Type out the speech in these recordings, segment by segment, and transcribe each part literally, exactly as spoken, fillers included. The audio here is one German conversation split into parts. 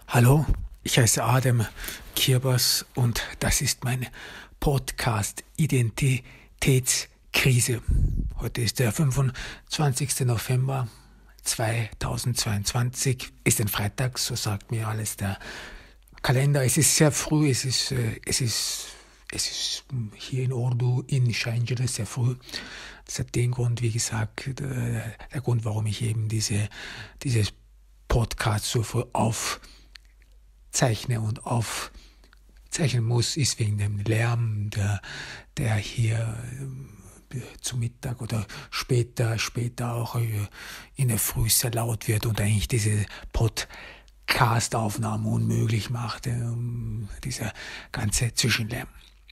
Hallo, ich heiße Adam Kirbas und das ist mein Podcast Identitätskrise. Heute ist der fünfundzwanzigster November zweitausendzweiundzwanzig, ist ein Freitag, so sagt mir alles der Kalender. Es ist sehr früh, es ist, äh, es ist, es ist hier in Urdu, in Shanghai sehr früh. Das hat den Grund, wie gesagt, der, der Grund, warum ich eben diese, dieses Podcast so früh auf zeichne und aufzeichnen muss, ist wegen dem Lärm, der, der hier äh, zu Mittag oder später, später auch äh, in der Früh sehr laut wird und eigentlich diese Podcast-Aufnahme unmöglich macht, äh, dieser ganze Zwischenlärm.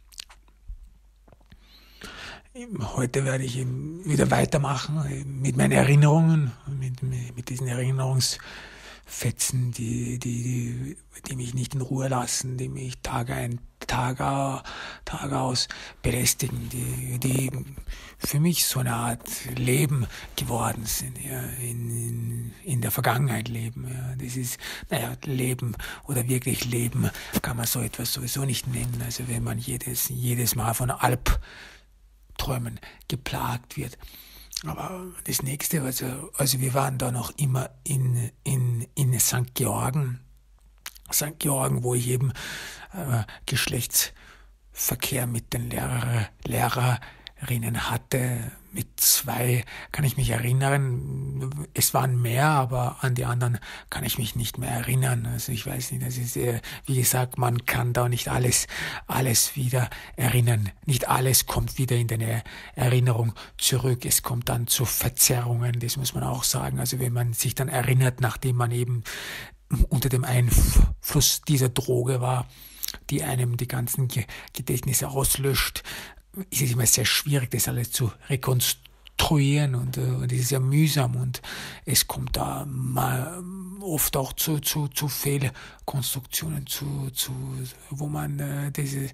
Heute werde ich eben wieder weitermachen mit meinen Erinnerungen, mit, mit diesen Erinnerungs Fetzen, die, die, die mich nicht in Ruhe lassen, die mich Tage ein, Tage, Tage aus belästigen, die, die für mich so eine Art Leben geworden sind, ja, in, in, in der Vergangenheit leben. Ja. Das ist, naja, Leben oder wirklich Leben kann man so etwas sowieso nicht nennen. Also wenn man jedes, jedes Mal von Albträumen geplagt wird. Aber das nächste, also, also wir waren da noch immer in, in, in Sankt Georgen, Sankt Georgen, wo ich eben äh, Geschlechtsverkehr mit den Lehrer, Lehrerinnen hatte. Mit zwei kann ich mich erinnern. Es waren mehr, aber an die anderen kann ich mich nicht mehr erinnern. Also ich weiß nicht, das ist, äh, wie gesagt, man kann da nicht alles, alles wieder erinnern. Nicht alles kommt wieder in deine Erinnerung zurück. Es kommt dann zu Verzerrungen, das muss man auch sagen. Also wenn man sich dann erinnert, nachdem man eben unter dem Einfluss dieser Droge war, die einem die ganzen Gedächtnisse auslöscht, ist es immer sehr schwierig, das alles zu rekonstruieren und, und es ist sehr mühsam und es kommt da mal oft auch zu, zu, zu Fehlkonstruktionen, zu, zu, wo man äh, diese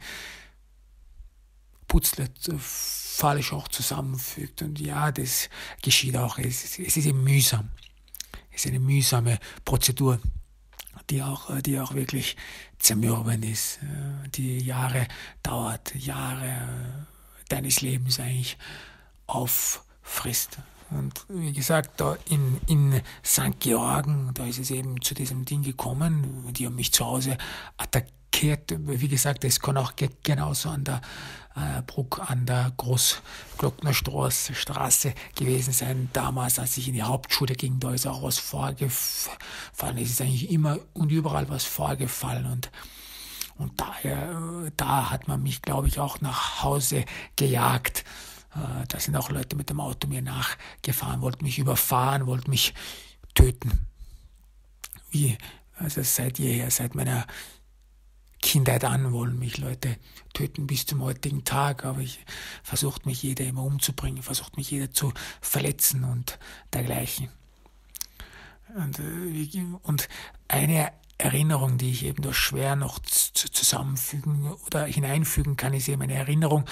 Puzzle falsch auch zusammenfügt und ja, das geschieht auch, es, es ist eben mühsam, es ist eine mühsame Prozedur, die auch, die auch wirklich zermürbend ist, die Jahre dauert, Jahre deines Lebens eigentlich auffrisst. Und wie gesagt, da in, in Sankt Georgen, da ist es eben zu diesem Ding gekommen, die haben mich zu Hause attackiert. Wie gesagt, es kann auch genauso an der äh, Bruck, an der Großglocknerstraße Straße gewesen sein. Damals, als ich in die Hauptschule ging, da ist auch was vorgefallen. Es ist eigentlich immer und überall was vorgefallen und Und daher, da hat man mich, glaube ich, auch nach Hause gejagt. Da sind auch Leute mit dem Auto mir nachgefahren, wollten mich überfahren, wollten mich töten. Wie, also seit jeher, seit meiner Kindheit an wollen mich Leute töten bis zum heutigen Tag. Aber ich versucht mich jeder immer umzubringen, versucht mich jeder zu verletzen und dergleichen. Und, und eine Erinnerung, die ich eben nur schwer noch zusammenfügen oder hineinfügen kann, ist eben eine Erinnerung,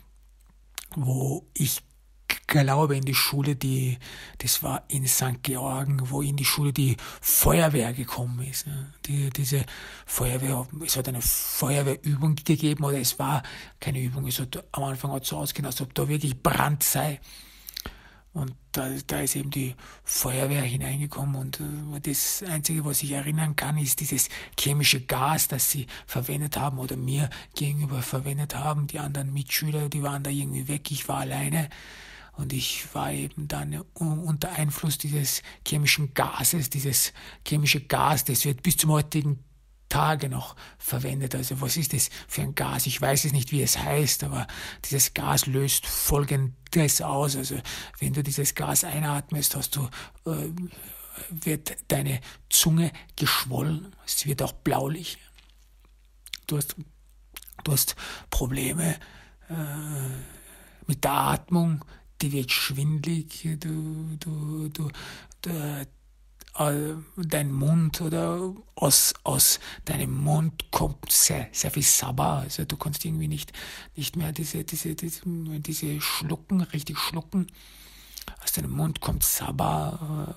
wo ich glaube in die Schule, die, das war in Sankt Georgen, wo in die Schule die Feuerwehr gekommen ist. Die, diese Feuerwehr, es hat eine Feuerwehrübung gegeben oder es war keine Übung, es hat am Anfang hat so ausgesehen, als ob da wirklich Brand sei. Und da, da ist eben die Feuerwehr hineingekommen und äh, das Einzige, was ich erinnern kann, ist dieses chemische Gas, das sie verwendet haben oder mir gegenüber verwendet haben. Die anderen Mitschüler, die waren da irgendwie weg, ich war alleine und ich war eben dann unter Einfluss dieses chemischen Gases, dieses chemische Gas, das wird bis zum heutigen Tage noch verwendet. Also was ist das für ein Gas? Ich weiß es nicht, wie es heißt, aber dieses Gas löst Folgendes aus. Also wenn du dieses Gas einatmest, hast du, äh, wird deine Zunge geschwollen. Es wird auch blaulich. Du hast, du hast Probleme äh, mit der Atmung. Die wird schwindlig. Du, du, du, du dein Mund oder aus, aus deinem Mund kommt sehr, sehr viel Sabber, also du kannst irgendwie nicht, nicht mehr diese, diese, diese, diese schlucken, richtig schlucken. Aus deinem Mund kommt Sabber,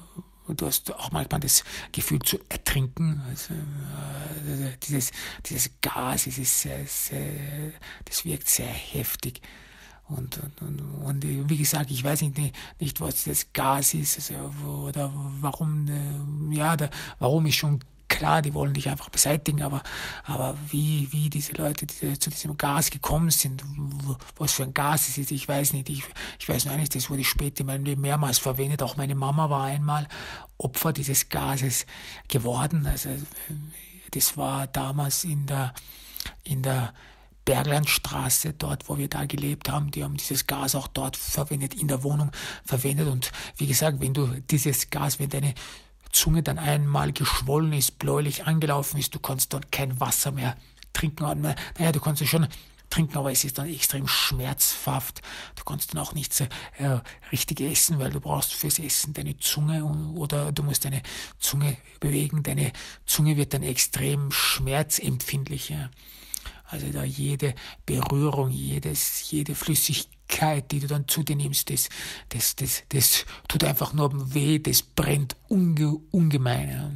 und du hast auch manchmal das Gefühl zu ertrinken. Also, äh, dieses, dieses Gas, das, ist sehr, sehr, das wirkt sehr heftig. Und, und, und, und wie gesagt, ich weiß nicht, nicht was das Gas ist, also, oder warum, ja, da, warum ist schon klar, die wollen dich einfach beseitigen, aber, aber wie, wie diese Leute die zu diesem Gas gekommen sind, was für ein Gas es ist, ich weiß nicht. Ich, ich weiß nur eines, das wurde später in meinem Leben mehrmals verwendet. Auch meine Mama war einmal Opfer dieses Gases geworden. Also, das war damals in der, in der Berglandstraße, dort, wo wir da gelebt haben. Die haben dieses Gas auch dort verwendet, in der Wohnung verwendet. Und wie gesagt, wenn du dieses Gas, wenn deine Zunge dann einmal geschwollen ist, bläulich angelaufen ist, du kannst dort kein Wasser mehr trinken. Naja, du kannst es schon trinken, aber es ist dann extrem schmerzhaft. Du kannst dann auch nicht äh, richtig essen, weil du brauchst fürs Essen deine Zunge oder du musst deine Zunge bewegen. Deine Zunge wird dann extrem schmerzempfindlich. Ja. Also da jede Berührung, jedes, jede Flüssigkeit, die du dann zu dir nimmst, das, das, das, das tut einfach nur weh, das brennt unge, ungemein. Ja.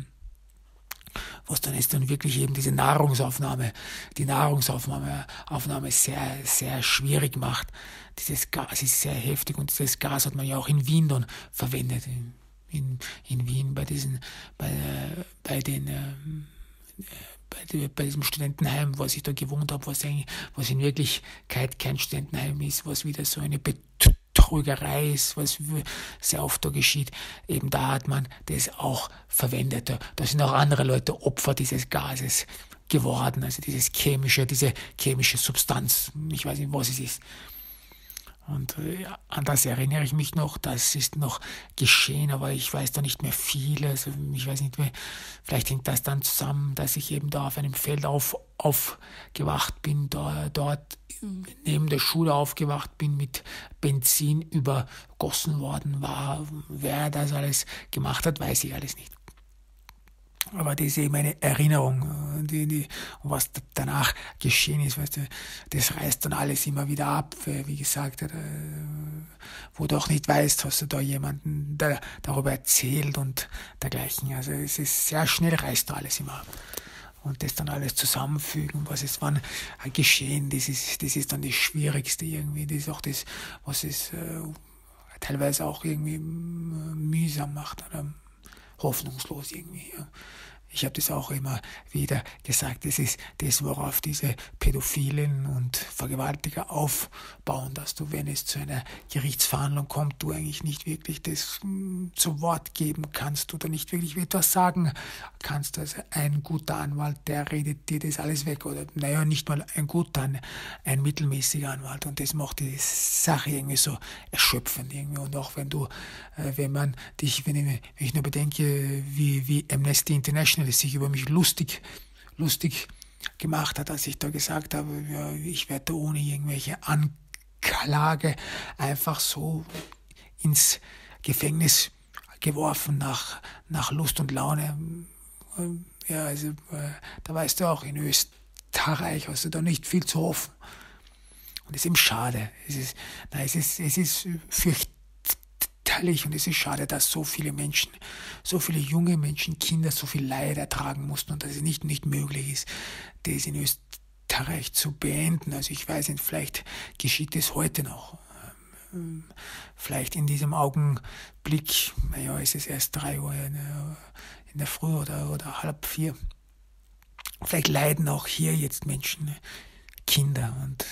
Was dann ist dann wirklich eben diese Nahrungsaufnahme, die Nahrungsaufnahme Aufnahme sehr, sehr schwierig macht. Dieses Gas ist sehr heftig und dieses Gas hat man ja auch in Wien dann verwendet. In, in, in Wien bei diesen, bei, bei den, ähm, Bei, bei diesem Studentenheim, was ich da gewohnt habe, was, eigentlich, was in Wirklichkeit kein Studentenheim ist, was wieder so eine Betrügerei ist, was sehr oft da geschieht, eben da hat man das auch verwendet. Da, da sind auch andere Leute Opfer dieses Gases geworden, also dieses chemische, diese chemische Substanz, ich weiß nicht, was es ist. Und äh, an das erinnere ich mich noch, das ist noch geschehen, aber ich weiß da nicht mehr viel. Also ich weiß nicht mehr, vielleicht hängt das dann zusammen, dass ich eben da auf einem Feld auf, aufgewacht bin, da, dort neben der Schule aufgewacht bin, mit Benzin übergossen worden war. Wer das alles gemacht hat, weiß ich alles nicht. Aber das ist eben eine Erinnerung, die, die, was danach geschehen ist, weißt du, das reißt dann alles immer wieder ab, wie gesagt, wo du auch nicht weißt, hast du da jemanden, der darüber erzählt und dergleichen. Also es ist sehr schnell, reißt da alles immer ab. Und das dann alles zusammenfügen, was ist wann geschehen, das ist, das ist dann das Schwierigste irgendwie, das ist auch das, was es äh, teilweise auch irgendwie mühsam macht oder hoffnungslos irgendwie. Ja. Ich habe das auch immer wieder gesagt, das ist das, worauf diese Pädophilen und Vergewaltiger aufbauen, dass du, wenn es zu einer Gerichtsverhandlung kommt, du eigentlich nicht wirklich das mh, zu Wort geben kannst oder nicht wirklich etwas sagen kannst. Also ein guter Anwalt, der redet dir das alles weg. Oder naja, nicht mal ein guter, ein, ein mittelmäßiger Anwalt. Und das macht die Sache irgendwie so erschöpfend irgendwie. Und auch wenn du, äh, wenn man dich, wenn ich, wenn ich nur bedenke, wie, wie Amnesty International es sich über mich lustig, lustig gemacht hat, als ich da gesagt habe, ja, ich werde ohne irgendwelche Anklage einfach so ins Gefängnis geworfen nach, nach Lust und Laune. Ja, also äh, da weißt du auch, in Österreich hast du da nicht viel zu hoffen. Und es ist eben schade. Es ist, nein, es ist, es ist fürchterlich. Und es ist schade, dass so viele Menschen, so viele junge Menschen, Kinder so viel Leid ertragen mussten und dass es nicht, nicht möglich ist, das in Österreich zu beenden. Also ich weiß nicht, vielleicht geschieht es heute noch. Vielleicht in diesem Augenblick, naja, es ist erst drei Uhr in der, in der Früh oder, oder halb vier. Vielleicht leiden auch hier jetzt Menschen, Kinder. Und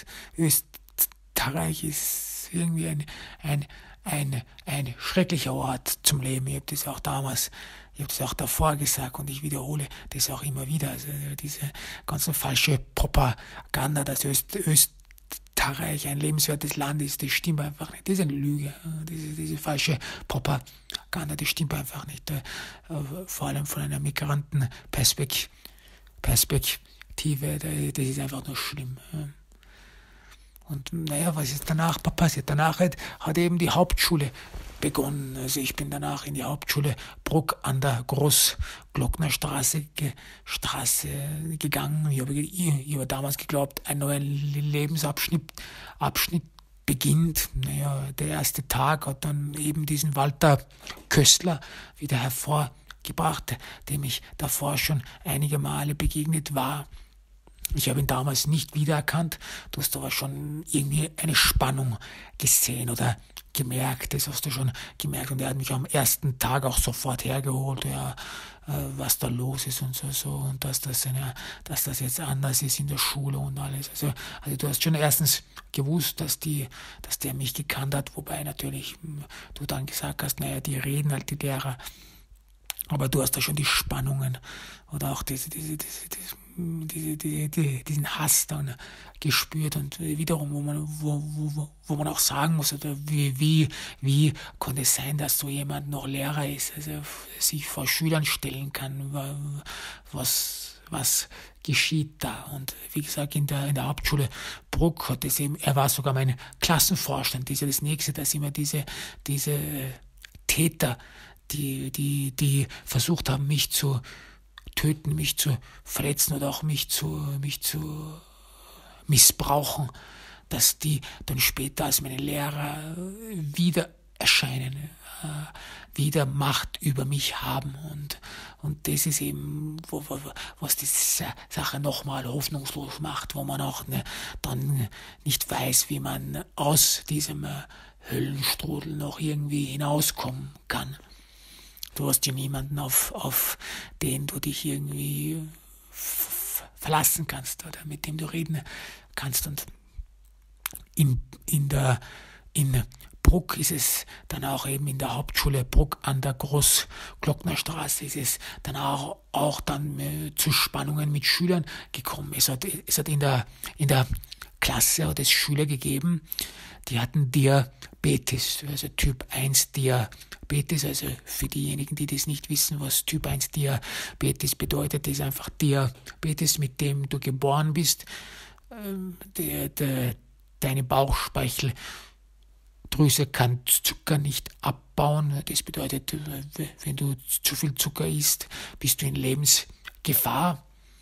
Österreich ist irgendwie ein, ein Ein, ein schrecklicher Ort zum Leben. Ich habe das auch damals, ich habe das auch davor gesagt und ich wiederhole das auch immer wieder. Also diese ganze falsche Propaganda, dass Öst, Österreich ein lebenswertes Land ist, das stimmt einfach nicht. Das ist eine Lüge. Diese, diese falsche Propaganda, das stimmt einfach nicht. Vor allem von einer Migrantenperspektive, das ist einfach nur schlimm. Und naja, was ist danach passiert? Danach hat, hat eben die Hauptschule begonnen. Also ich bin danach in die Hauptschule Bruck an der Großglocknerstraße ge, Straße gegangen. Ich habe, ich, ich habe damals geglaubt, ein neuer Lebensabschnitt Abschnitt beginnt. Naja, der erste Tag hat dann eben diesen Walter Köstler wieder hervorgebracht, dem ich davor schon einige Male begegnet war. Ich habe ihn damals nicht wiedererkannt. Du hast aber schon irgendwie eine Spannung gesehen oder gemerkt. Das hast du schon gemerkt. Und er hat mich am ersten Tag auch sofort hergeholt, ja, was da los ist und so, so. Und dass das, eine, dass das jetzt anders ist in der Schule und alles. Also, also du hast schon erstens gewusst, dass, die, dass der mich gekannt hat. Wobei natürlich du dann gesagt hast, naja, die reden halt, die Lehrer. Aber du hast da schon die Spannungen oder auch diese, diese, diese, diese, diese, diese, diesen Hass dann gespürt und wiederum, wo man, wo, wo, wo man auch sagen muss, oder wie, wie, wie konnte es sein, dass so jemand noch Lehrer ist, also sich vor Schülern stellen kann, was, was geschieht da? Und wie gesagt, in der, in der Hauptschule Bruck hat es eben, er war sogar mein Klassenvorstand, das ist ja das Nächste, dass immer diese, diese Täter, die, die, die versucht haben, mich zu töten, mich zu verletzen oder auch mich zu, mich zu missbrauchen, dass die dann später als meine Lehrer wieder erscheinen, äh, wieder Macht über mich haben. Und, und das ist eben, wo, wo, was die Sache nochmal hoffnungslos macht, wo man auch ne, dann nicht weiß, wie man aus diesem äh, Höllenstrudel noch irgendwie hinauskommen kann. Du hast ja niemanden, auf, auf den du dich irgendwie f- verlassen kannst oder mit dem du reden kannst. Und in, in, der, in Bruck ist es dann auch eben in der Hauptschule Bruck an der Großglocknerstraße ist es dann auch, auch dann äh, zu Spannungen mit Schülern gekommen. Es hat, es hat in der, in der Klasse hat es Schüler gegeben, die hatten Diabetes, also Typ eins Diabetes, also für diejenigen, die das nicht wissen, was Typ eins Diabetes bedeutet, ist einfach Diabetes, mit dem du geboren bist. Der, der, deine Bauchspeicheldrüse kann Zucker nicht abbauen. Das bedeutet, wenn du zu viel Zucker isst, bist du in Lebensgefahr.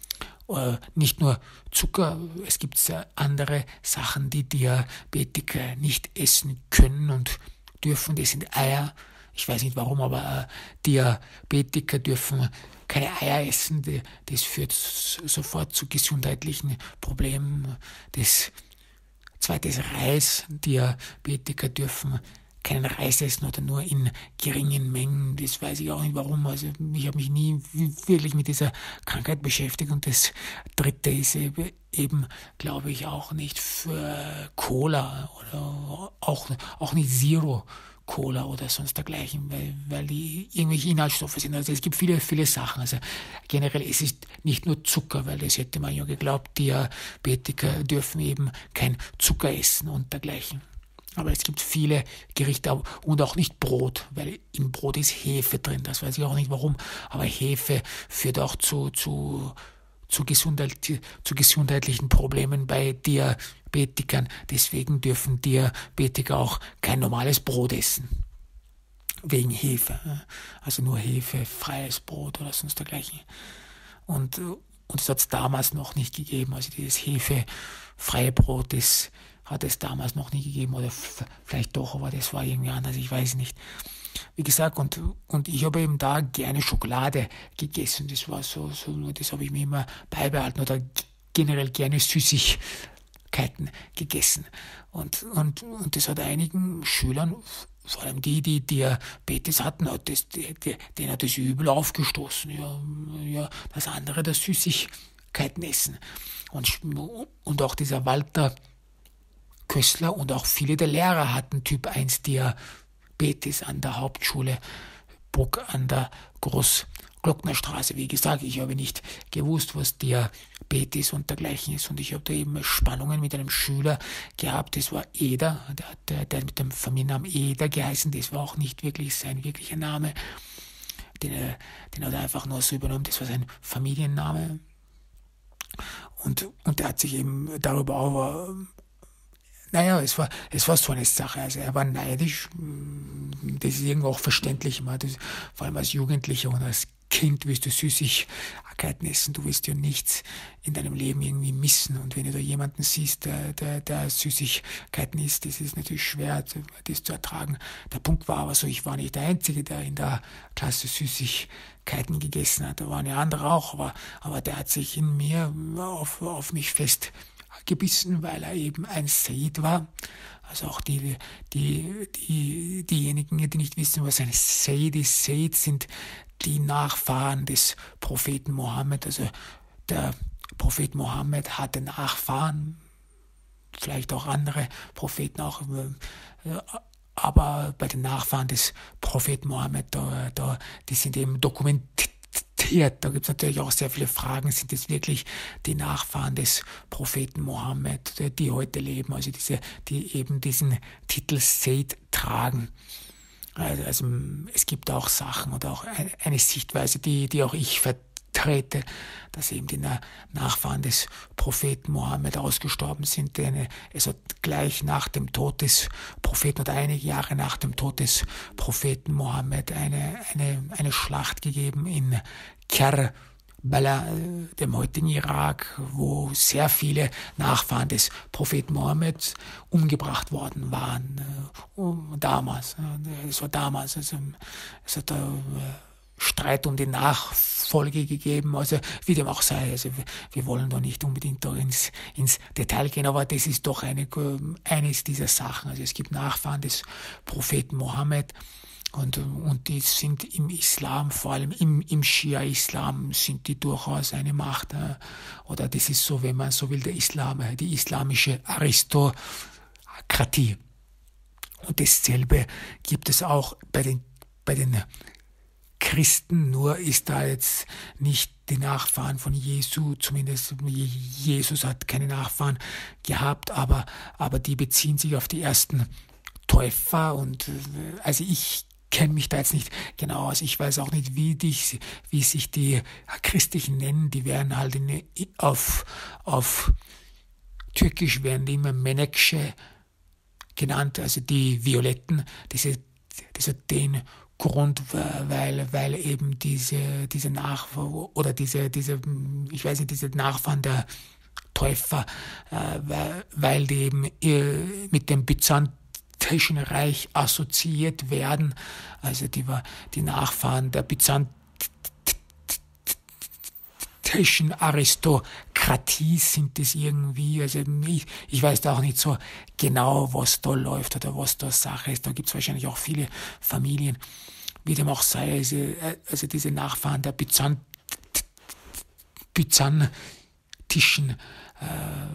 Nicht nur Zucker, es gibt andere Sachen, die Diabetiker nicht essen können und dürfen. Das sind Eier. Ich weiß nicht warum, aber Diabetiker dürfen keine Eier essen. Das führt sofort zu gesundheitlichen Problemen. Das zweite ist Reis. Diabetiker dürfen keinen Reis essen oder nur in geringen Mengen. Das weiß ich auch nicht warum. Also ich habe mich nie wirklich mit dieser Krankheit beschäftigt. Und das dritte ist eben, eben glaube ich, auch nicht für Cola oder auch, auch nicht Zero Cola oder sonst dergleichen, weil, weil die irgendwelche Inhaltsstoffe sind. Also es gibt viele, viele Sachen. Also generell, es ist nicht nur Zucker, weil das hätte man ja geglaubt, Diabetiker dürfen eben kein Zucker essen und dergleichen. Aber es gibt viele Gerichte und auch nicht Brot, weil im Brot ist Hefe drin. Das weiß ich auch nicht warum. Aber Hefe führt auch zu, zu, zu, Gesundheit, zu gesundheitlichen Problemen bei Diabetikern. Deswegen dürfen Diabetiker auch kein normales Brot essen. Wegen Hefe. Also nur hefefreies Brot oder sonst dergleichen. Und, und es hat es damals noch nicht gegeben. Also dieses hefefreie Brot ist hat es damals noch nie gegeben oder f- vielleicht doch, aber das war irgendwie anders, ich weiß nicht. Wie gesagt, und, und ich habe eben da gerne Schokolade gegessen, das war so, so das habe ich mir immer beibehalten oder generell gerne Süßigkeiten gegessen. Und, und, und das hat einigen Schülern, vor allem die, die Diabetes hatten, hat das, die, die, denen hat das übel aufgestoßen, ja, ja, das andere, das Süßigkeiten essen. Und, und auch dieser Walter Köstler und auch viele der Lehrer hatten Typ eins Diabetes an der Hauptschule Bruck an der Großglocknerstraße. Wie gesagt, ich habe nicht gewusst, was Diabetes und dergleichen ist. Und ich habe da eben Spannungen mit einem Schüler gehabt. Das war Eder, der, der, der mit dem Familiennamen Eder geheißen. Das war auch nicht wirklich sein wirklicher Name. Den, den hat er einfach nur so übernommen. Das war sein Familienname. Und, und der hat sich eben darüber auch Naja, es war, es war so eine Sache. Also er war neidisch. Das ist irgendwo auch verständlich. Das, vor allem als Jugendlicher und als Kind willst du Süßigkeiten essen, du willst ja nichts in deinem Leben irgendwie missen. Und wenn du da jemanden siehst, der, der, der Süßigkeiten isst, das ist natürlich schwer, das zu ertragen. Der Punkt war aber so, ich war nicht der Einzige, der in der Klasse Süßigkeiten gegessen hat. Da waren ja andere auch, aber, aber der hat sich in mir auf, auf mich festgebissen, weil er eben ein Sayyid war. Also auch die, die, die, diejenigen, die nicht wissen, was ein Sayyid ist. Sayyid sind die Nachfahren des Propheten Mohammed. Also der Prophet Mohammed hatte Nachfahren, vielleicht auch andere Propheten auch, aber bei den Nachfahren des Propheten Mohammed, da, da, die sind eben dokumentiert. Da gibt es natürlich auch sehr viele Fragen. Sind es wirklich die Nachfahren des Propheten Mohammed, die heute leben, also diese, die eben diesen Titel Sayyid tragen? Also, also es gibt auch Sachen oder auch eine, eine Sichtweise, die, die auch ich vertrete, dass eben die Nachfahren des Propheten Mohammed ausgestorben sind. Denn es hat gleich nach dem Tod des Propheten oder einige Jahre nach dem Tod des Propheten Mohammed eine, eine, eine Schlacht gegeben in Kerbala, dem heutigen Irak, wo sehr viele Nachfahren des Propheten Mohammed umgebracht worden waren. Damals. Es war damals. Also, es hat da Streit um die Nachfolge gegeben, also wie dem auch sei. Also wir wollen da nicht unbedingt da ins, ins Detail gehen, aber das ist doch eine, eines dieser Sachen. Also es gibt Nachfahren des Propheten Mohammed, Und, und die sind im Islam, vor allem im, im Schia-Islam, sind die durchaus eine Macht. Oder das ist so, wenn man so will, der Islam, die islamische Aristokratie. Und dasselbe gibt es auch bei den, bei den Christen, nur ist da jetzt nicht die Nachfahren von Jesu, zumindest Jesus hat keine Nachfahren gehabt, aber, aber die beziehen sich auf die ersten Täufer. Und also ich kenne mich da jetzt nicht genau aus. Ich weiß auch nicht, wie, die, wie sich die Christlichen nennen. Die werden halt in, auf, auf Türkisch werden die immer Menekşe genannt, also die Violetten. Diese, diese den Grund, weil, weil eben diese, diese Nachfahren oder diese, diese, ich weiß nicht, diese Nachfahren der Täufer, äh, weil, weil die eben äh, mit dem byzantinischen Reich assoziiert werden, also die, die Nachfahren der byzantinischen Aristokratie sind es irgendwie, also ich, ich weiß da auch nicht so genau, was da läuft oder was da Sache ist. Da gibt es wahrscheinlich auch viele Familien, wie dem auch sei, also, also diese Nachfahren der Byzant, byzantischen äh,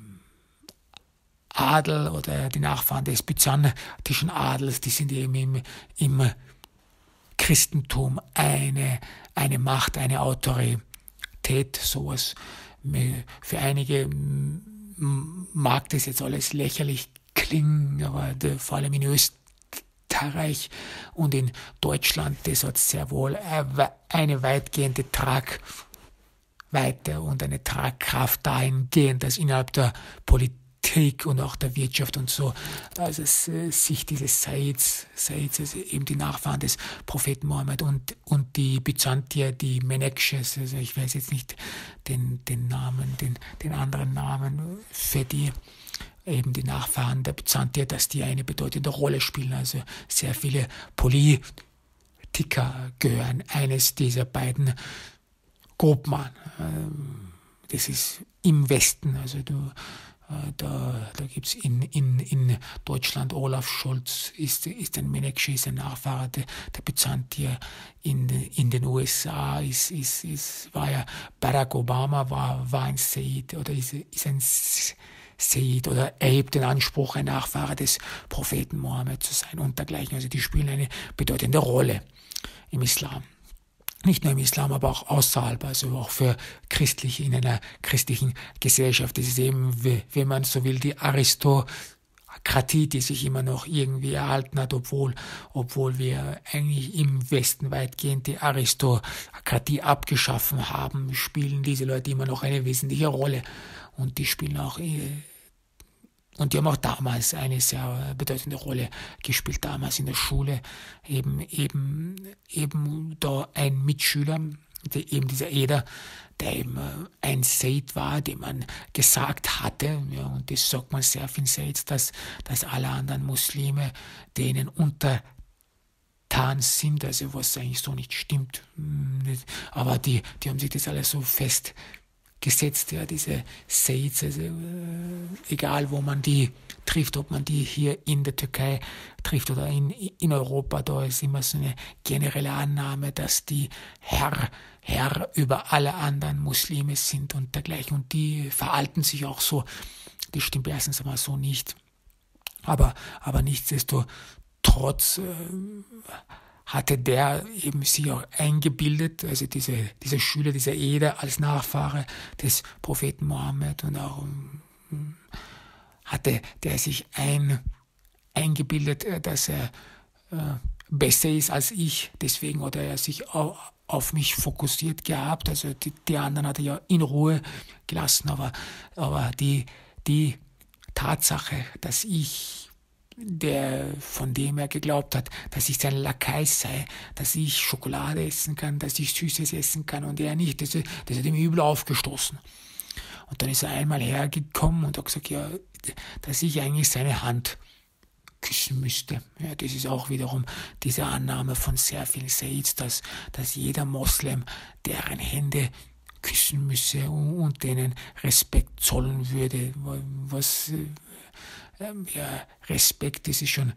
Adel oder die Nachfahren des byzantischen Adels, die sind eben im, im Christentum eine, eine Macht, eine Autorität. Sowas. Für einige mag das jetzt alles lächerlich klingen, aber vor allem in Österreich und in Deutschland, das hat sehr wohl eine weitgehende Tragweite und eine Tragkraft dahingehend, dass innerhalb der Politik und auch der Wirtschaft und so, also es, sich diese Sayyids, Sayyids, also eben die Nachfahren des Propheten Mohammed und, und die Byzantier, die Menekşes, also ich weiß jetzt nicht den, den Namen, den, den anderen Namen für die, eben die Nachfahren der Byzantier, dass die eine bedeutende Rolle spielen. Also sehr viele Politiker gehören eines dieser beiden Gruppen an. Das ist im Westen, also du Da, da gibt es in, in, in Deutschland Olaf Scholz, ist, ist ein Menekşe, ist ein Nachfahre der, der Byzantier. In, in den U S A ist, ist, ist, war ja Barack Obama, war, war ein Sayyid oder ist, ist ein Sayyid oder erhebt den Anspruch, ein Nachfahre des Propheten Mohammed zu sein und dergleichen. Also die spielen eine bedeutende Rolle im Islam. Nicht nur im Islam, aber auch außerhalb, also auch für Christliche in einer christlichen Gesellschaft. Das ist eben, wenn man so will, die Aristokratie, die sich immer noch irgendwie erhalten hat, obwohl, obwohl wir eigentlich im Westen weitgehend die Aristokratie abgeschaffen haben, spielen diese Leute immer noch eine wesentliche Rolle. Und die spielen auch und die haben auch damals eine sehr bedeutende Rolle gespielt, damals in der Schule. Eben, eben, eben da ein Mitschüler, der, eben dieser Eder, der eben ein Sayyid war, dem man gesagt hatte, ja, und das sagt man sehr vielen Sayyids, dass, dass alle anderen Muslime denen untertan sind, also was eigentlich so nicht stimmt. Aber die, die haben sich das alles so fest gesetzt, ja, diese Sayyids, also äh, egal wo man die trifft, ob man die hier in der Türkei trifft oder in, in Europa, da ist immer so eine generelle Annahme, dass die Herr, Herr über alle anderen Muslime sind und dergleichen, und die verhalten sich auch so. Das stimmt erstens einmal so nicht, aber, aber nichtsdestotrotz äh, hatte der eben sich auch eingebildet, also diese, dieser Schüler, dieser Eder als Nachfahre des Propheten Mohammed, und auch um, hatte der sich ein, eingebildet, dass er äh, besser ist als ich, deswegen hat er sich auch auf mich fokussiert gehabt, also die, die anderen hat er ja in Ruhe gelassen, aber, aber die, die Tatsache, dass ich der, von dem er geglaubt hat, dass ich sein Lakai sei, dass ich Schokolade essen kann, dass ich Süßes essen kann und er nicht, das, das hat ihm übel aufgestoßen. Und dann ist er einmal hergekommen und hat gesagt, ja, dass ich eigentlich seine Hand küssen müsste. Ja, das ist auch wiederum diese Annahme von sehr vielen Sayyids, dass, dass jeder Moslem deren Hände küssen müsse und, und denen Respekt zollen würde, was ja, Respekt, das ist schon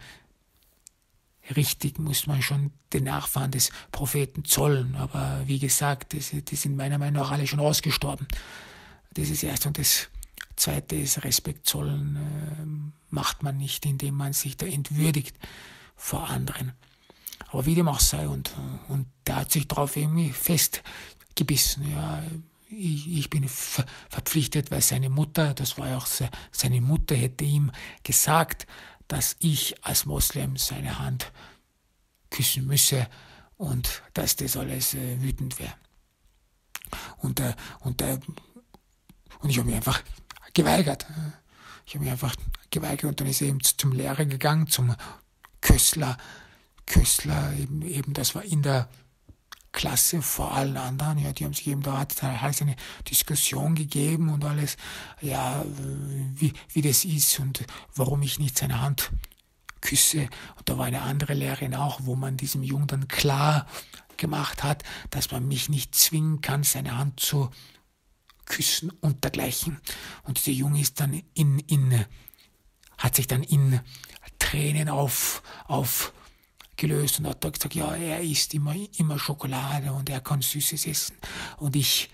richtig, muss man schon den Nachfahren des Propheten zollen. Aber wie gesagt, das, die sind meiner Meinung nach alle schon ausgestorben. Das ist erst. Und das Zweite ist, Respekt zollen äh, macht man nicht, indem man sich da entwürdigt vor anderen. Aber wie dem auch sei, und, und der hat sich darauf irgendwie festgebissen. Ja, Ich, ich bin ver- verpflichtet, weil seine Mutter, das war ja auch se- seine Mutter, hätte ihm gesagt, dass ich als Moslem seine Hand küssen müsse und dass das alles äh, wütend wäre. Und, äh, und, äh, und ich habe mich einfach geweigert. Ich habe mich einfach geweigert, und dann ist er eben zum Lehrer gegangen, zum Köstler. Köstler, eben, eben das war in der Klasse vor allen anderen, ja, die haben sich eben, da hat es halt eine Diskussion gegeben und alles, ja, wie, wie das ist und warum ich nicht seine Hand küsse. Und da war eine andere Lehrerin auch, wo man diesem Jungen dann klar gemacht hat, dass man mich nicht zwingen kann, seine Hand zu küssen und dergleichen. Und dieser Junge ist dann in, in, hat sich dann in Tränen auf, auf gelöst und hat da gesagt, ja, er isst immer, immer Schokolade und er kann Süßes essen und ich,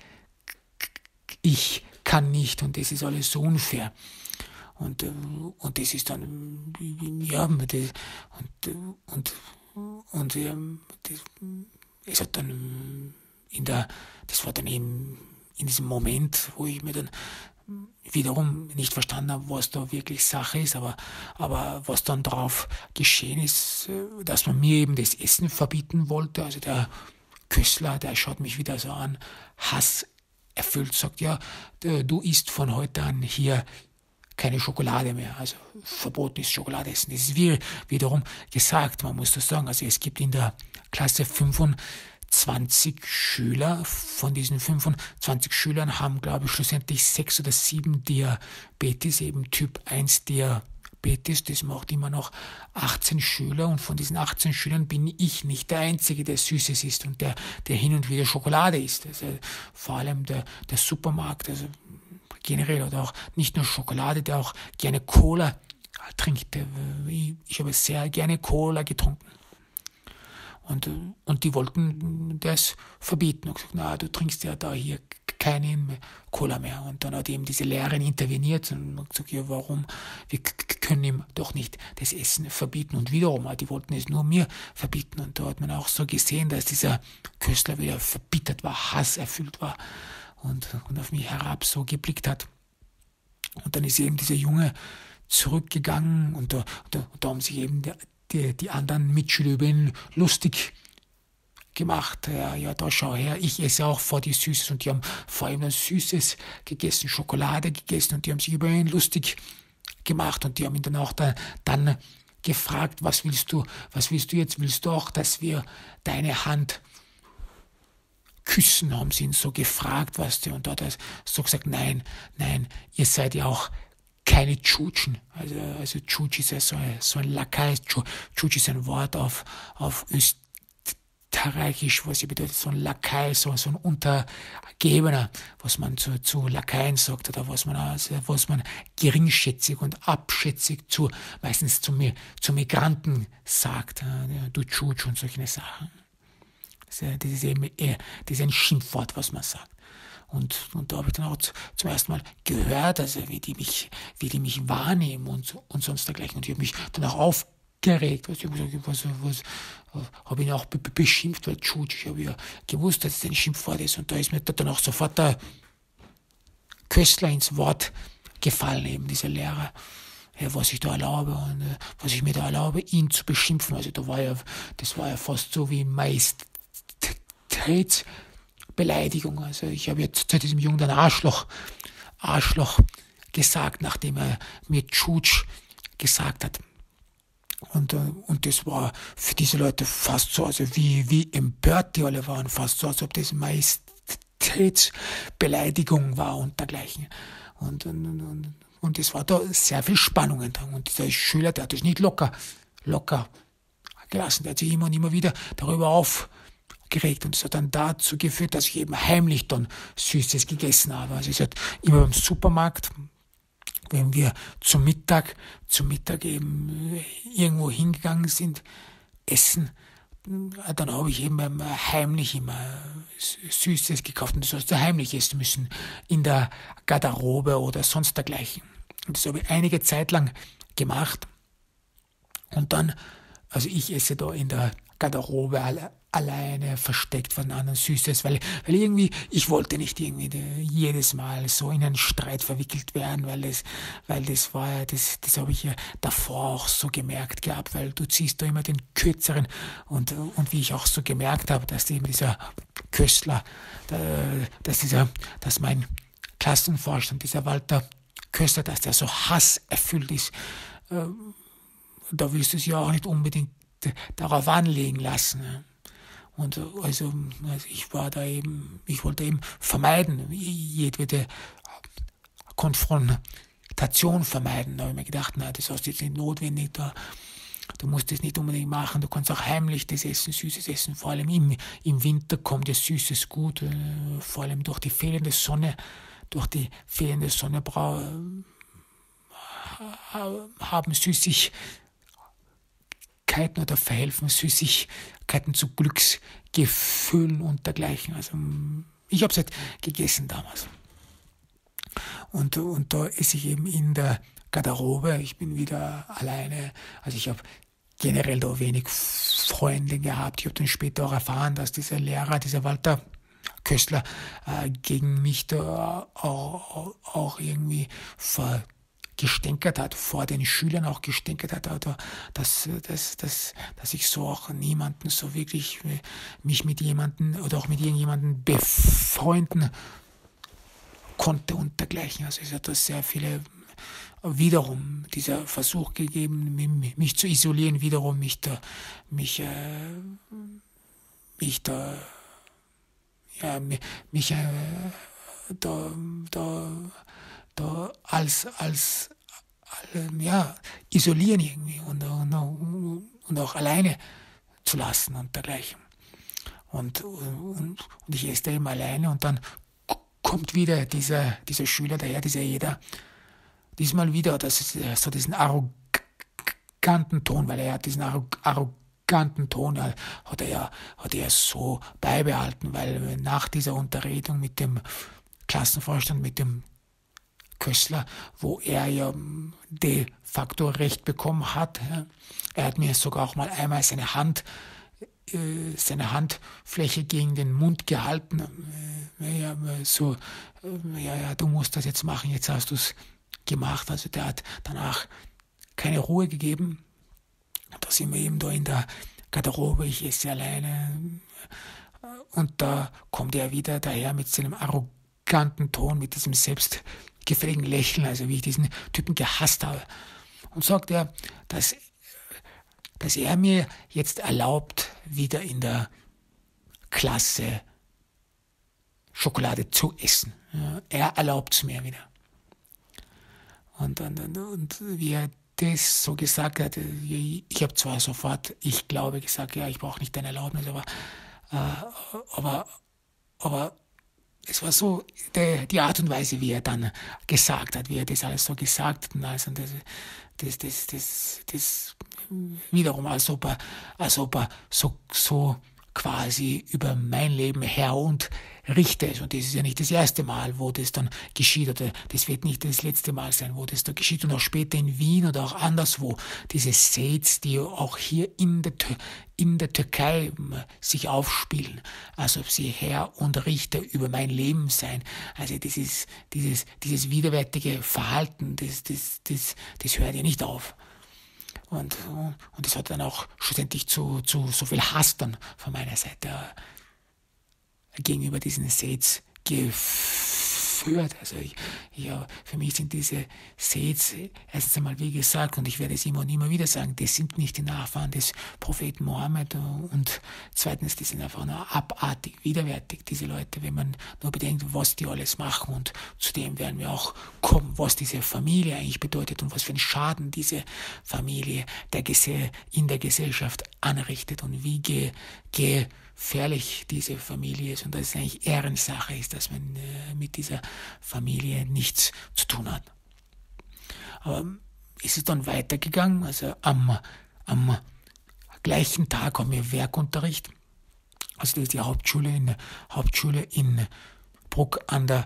ich kann nicht, und das ist alles so unfair. Und, und das ist dann, ja, und, und, und das, es hat dann in der, das war dann eben in diesem Moment, wo ich mir dann wiederum nicht verstanden habe, was da wirklich Sache ist, aber, aber was dann drauf geschehen ist, dass man mir eben das Essen verbieten wollte. Also der Köstler, der schaut mich wieder so an, Hass erfüllt, sagt, ja, du isst von heute an hier keine Schokolade mehr, also verboten ist Schokolade essen. Das ist wie, wiederum gesagt, man muss das sagen, also es gibt in der Klasse fünfundzwanzig Schüler, von diesen fünfundzwanzig Schülern haben, glaube ich, schlussendlich sechs oder sieben Diabetes, eben Typ eins Diabetes, das macht immer noch achtzehn Schüler, und von diesen achtzehn Schülern bin ich nicht der Einzige, der Süßes isst und der, der hin und wieder Schokolade isst. Also vor allem der, der Supermarkt, also generell, oder auch nicht nur Schokolade, der auch gerne Cola trinkt. Ich habe sehr gerne Cola getrunken. Und, und die wollten das verbieten. Und gesagt, na, du trinkst ja da hier keine Cola mehr. Und dann hat eben diese Lehrerin interveniert und hat gesagt, ja, warum? Wir können ihm doch nicht das Essen verbieten. Und wiederum, die wollten es nur mir verbieten. Und da hat man auch so gesehen, dass dieser Köstler wieder verbittert war, hasserfüllt war und, und auf mich herab so geblickt hat. Und dann ist eben dieser Junge zurückgegangen und da, da, da haben sich eben die, die, die anderen Mitschüler über ihn lustig gemacht. Ja, ja, da schau her, ich esse auch vor die Süßes, und die haben vor ihm dann Süßes gegessen, Schokolade gegessen, und die haben sich über ihn lustig gemacht und die haben ihn dann auch da, dann gefragt, was willst du, was willst du jetzt? Willst du auch, dass wir deine Hand küssen, haben sie ihn so gefragt, weißt du, und da hat er so gesagt, nein, nein, ihr seid ja auch keine Tschutschen. Also, also Tschutsch ist ja so ein, so ein Lakai, Tschutsch ist ein Wort auf, auf Österreichisch, was bedeutet, so ein Lakai, so, so ein Untergebener, was man zu, zu Lakaien sagt, oder was man, also, was man geringschätzig und abschätzig zu, meistens zu, zu Migranten sagt, du Tschutsch und solche Sachen. Das ist eben eher, das ist ein Schimpfwort, was man sagt. Und, und da habe ich dann auch zum ersten Mal gehört, also wie die mich, wie die mich wahrnehmen und, und sonst dergleichen. Und ich habe mich dann auch aufgeregt. Ich habe gesagt, was, was, habe ihn auch beschimpft, weil Tschutsch, ich habe ja gewusst, dass es ein Schimpfwort ist. Und da ist mir dann auch sofort der Köstler ins Wort gefallen, eben dieser Lehrer. Ja, was ich da erlaube und äh, was ich mir da erlaube, ihn zu beschimpfen. Also da war ja, das war ja fast so wie Majestätsbeleidigung. Also ich habe jetzt zu diesem Jungen dann Arschloch, Arschloch gesagt, nachdem er mir Tschutsch gesagt hat. Und, äh, und das war für diese Leute fast so, also wie, wie empört die alle waren, fast so, als ob das Majestätsbeleidigung war und dergleichen. Und, und, und, und es war da sehr viel Spannung drin. Und dieser Schüler, der hat das nicht locker, locker gelassen. Der hat sich immer und immer wieder darüber aufgeregt. Und es hat dann dazu geführt, dass ich eben heimlich dann Süßes gegessen habe. Also es hat immer beim Supermarkt, wenn wir zum Mittag, zum Mittag eben irgendwo hingegangen sind, essen, dann habe ich eben heimlich immer Süßes gekauft. Und das hast du heimlich essen müssen, in der Garderobe oder sonst dergleichen. Und das habe ich einige Zeit lang gemacht. Und dann, also ich esse da in der Garderobe alle, alleine, versteckt von anderen Süßes, weil, weil irgendwie, ich wollte nicht irgendwie jedes Mal so in einen Streit verwickelt werden, weil das, weil das war ja, das, das habe ich ja davor auch so gemerkt gehabt, weil du ziehst da immer den Kürzeren und, und wie ich auch so gemerkt habe, dass eben dieser Köstler, dass dieser, dass mein Klassenvorstand, dieser Walter Köstler, dass der so hasserfüllt ist, da willst du es ja auch nicht unbedingt darauf anlegen lassen. Und also, also ich war da eben, ich wollte eben vermeiden, jedwede Konfrontation vermeiden. Da habe ich mir gedacht, na, das ist jetzt nicht notwendig, da, du musst das nicht unbedingt machen, du kannst auch heimlich das Essen, Süßes essen, vor allem im, im Winter kommt ja Süßes gut, vor allem durch die fehlende Sonne, durch die fehlende Sonne brau, haben Süßigkeiten oder verhelfen Süßigkeiten zu Glücksgefühlen und dergleichen. Also ich habe es halt gegessen damals. Und, und da esse ich eben in der Garderobe. Ich bin wieder alleine. Also ich habe generell da wenig Freunde gehabt. Ich habe dann später auch erfahren, dass dieser Lehrer, dieser Walter Köstler, äh, gegen mich da auch, auch irgendwie ver gestänkert hat, vor den Schülern auch gestänkert hat, oder dass, dass, dass, dass ich so auch niemanden so wirklich mich mit jemandem oder auch mit irgendjemandem befreunden konnte und dergleichen. Also es hat da sehr viele, wiederum dieser Versuch gegeben, mich, mich zu isolieren, wiederum mich da, mich, äh, mich da, ja, mich, äh, da, da, da als, als ja, isolieren irgendwie und, und, und auch alleine zu lassen und dergleichen. Und, und, und ich esse da eben alleine und dann kommt wieder dieser, dieser Schüler daher, dieser jeder, diesmal wieder, das ist so diesen arroganten Ton, weil er hat diesen arroganten Ton, hat er ja, hat er so beibehalten, weil nach dieser Unterredung mit dem Klassenvorstand, mit dem Köstler, wo er ja de facto Recht bekommen hat. Er hat mir sogar auch mal einmal seine Hand, äh, seine Handfläche gegen den Mund gehalten. Äh, ja, so, äh, ja, ja, du musst das jetzt machen, jetzt hast du es gemacht. Also der hat danach keine Ruhe gegeben. Da sind wir eben da in der Garderobe, ich esse alleine. Und da kommt er wieder daher mit seinem arroganten Ton, mit diesem Selbst gefälligen Lächeln, also wie ich diesen Typen gehasst habe. Und sagt er, dass, dass er mir jetzt erlaubt, wieder in der Klasse Schokolade zu essen. Ja, er erlaubt es mir wieder. Und, und, und, und wie er das so gesagt hat, ich, ich habe zwar sofort, ich glaube, gesagt, ja, ich brauche nicht deine Erlaubnis, aber, äh, aber, aber es war so die, die Art und Weise, wie er dann gesagt hat, wie er das alles so gesagt hat. Und also das, das, das, das, das wiederum, als ob er, als ob er so, so quasi über mein Leben Herr und Richter ist. Und das ist ja nicht das erste Mal, wo das dann geschieht, oder das wird nicht das letzte Mal sein, wo das da geschieht. Und auch später in Wien oder auch anderswo, diese Sets, die auch hier in der, in der Türkei sich aufspielen, als ob sie Herr und Richter über mein Leben seien. Also das ist, dieses, dieses widerwärtige Verhalten, das, das, das, das hört ja nicht auf. Und, und das hat dann auch schlussendlich zu, zu so viel Hass dann von meiner Seite gegenüber diesen Sets geführt. Also ich, ja, für mich sind diese Sets, erstens einmal wie gesagt, und ich werde es immer und immer wieder sagen, das sind nicht die Nachfahren des Propheten Mohammed, und zweitens, die sind einfach nur abartig, widerwärtig, diese Leute, wenn man nur bedenkt, was die alles machen, und zu dem werden wir auch kommen, was diese Familie eigentlich bedeutet und was für einen Schaden diese Familie der Gese- in der Gesellschaft anrichtet und wie ge- gefährlich diese Familie ist, und dass es eigentlich Ehrensache ist, dass man äh, mit dieser Familie nichts zu tun hat. Aber ist es dann weitergegangen, also am, am gleichen Tag haben wir Werkunterricht, also das ist die Hauptschule in, Hauptschule in Bruck an der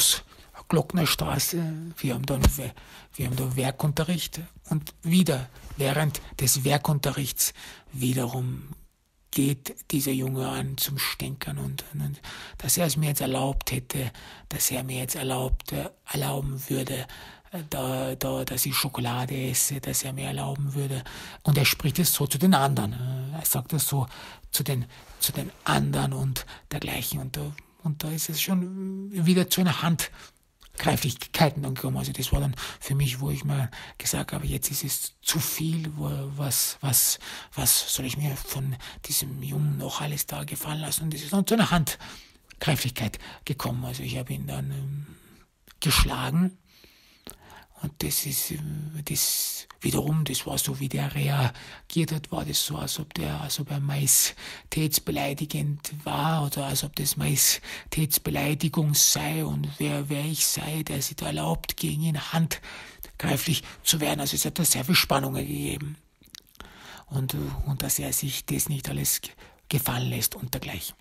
Großglocknerstraße. Wir haben dann, wir haben da Werkunterricht, und wieder während des Werkunterrichts wiederum geht dieser Junge an zum Stänkern, und, und dass er es mir jetzt erlaubt hätte, dass er mir jetzt erlaubt, äh, erlauben würde, äh, da, da, dass ich Schokolade esse, dass er mir erlauben würde. Und er spricht es so zu den anderen. Äh, er sagt es so zu den, zu den anderen und dergleichen. Und da, und da ist es schon wieder zu einer Hand. Greiflichkeiten dann gekommen. Also das war dann für mich, wo ich mal gesagt habe, jetzt ist es zu viel, wo, was, was, was soll ich mir von diesem Jungen noch alles da gefallen lassen? Und das ist dann zu einer Handgreiflichkeit gekommen. Also ich habe ihn dann ähm, geschlagen, und das ist, das wiederum, das war so, wie der reagiert hat, war das so, als ob der, als ob er majestätsbeleidigend war, oder als ob das Majestätsbeleidigung sei, und wer, wer ich sei, der sich da erlaubt, gegen ihn handgreiflich zu werden. Also es hat da sehr viel Spannungen gegeben. Und, und dass er sich das nicht alles gefallen lässt und dergleichen.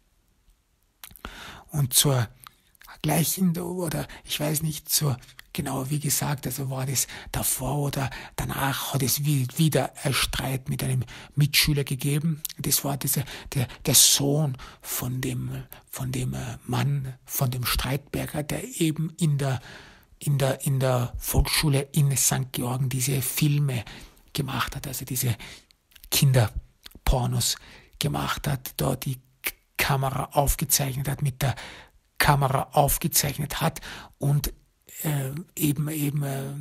Und zur gleichen, oder ich weiß nicht, zur genau, wie gesagt, also war das davor oder danach, hat es wieder einen Streit mit einem Mitschüler gegeben. Das war dieser, der, der Sohn von dem, von dem Mann, von dem Streitberger, der eben in der, in der, in der Volksschule in Sankt Georgen diese Filme gemacht hat, also diese Kinderpornos gemacht hat, da die Kamera aufgezeichnet hat, mit der Kamera aufgezeichnet hat, und Äh, eben eben äh,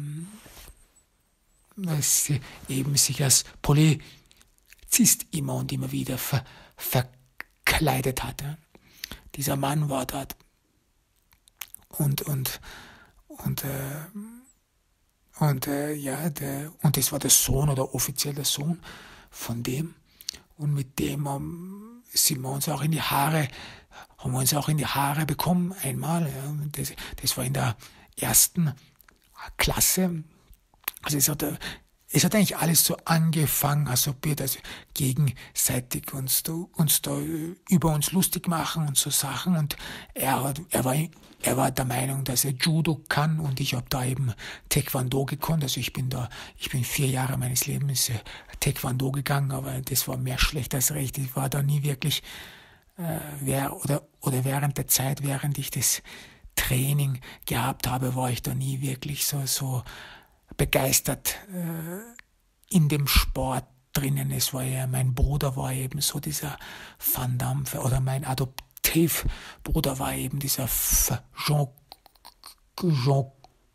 eben sich als Polizist immer und immer wieder ver, verkleidet hatte. Dieser Mann war dort, und und und äh, und äh, ja, der, und das war der Sohn, oder offiziell der Sohn von dem, und mit dem um, sind wir uns auch in die Haare haben wir uns auch in die Haare bekommen einmal. Ja. Das, das war in der ersten Klasse. Also es hat, es hat eigentlich alles so angefangen, als ob wir das gegenseitig uns, uns da über uns lustig machen und so Sachen. Und er, hat, er, war, er war der Meinung, dass er Judo kann, und ich habe da eben Taekwondo gekonnt. Also ich bin da, ich bin vier Jahre meines Lebens Taekwondo gegangen, aber das war mehr schlecht als recht. Ich war da nie wirklich, äh, wer, oder, oder während der Zeit, während ich das Training gehabt habe, war ich da nie wirklich so, so begeistert äh, in dem Sport drinnen. Es war ja, mein Bruder war eben so dieser Van Damme, oder mein Adoptivbruder war eben dieser Jean, Jean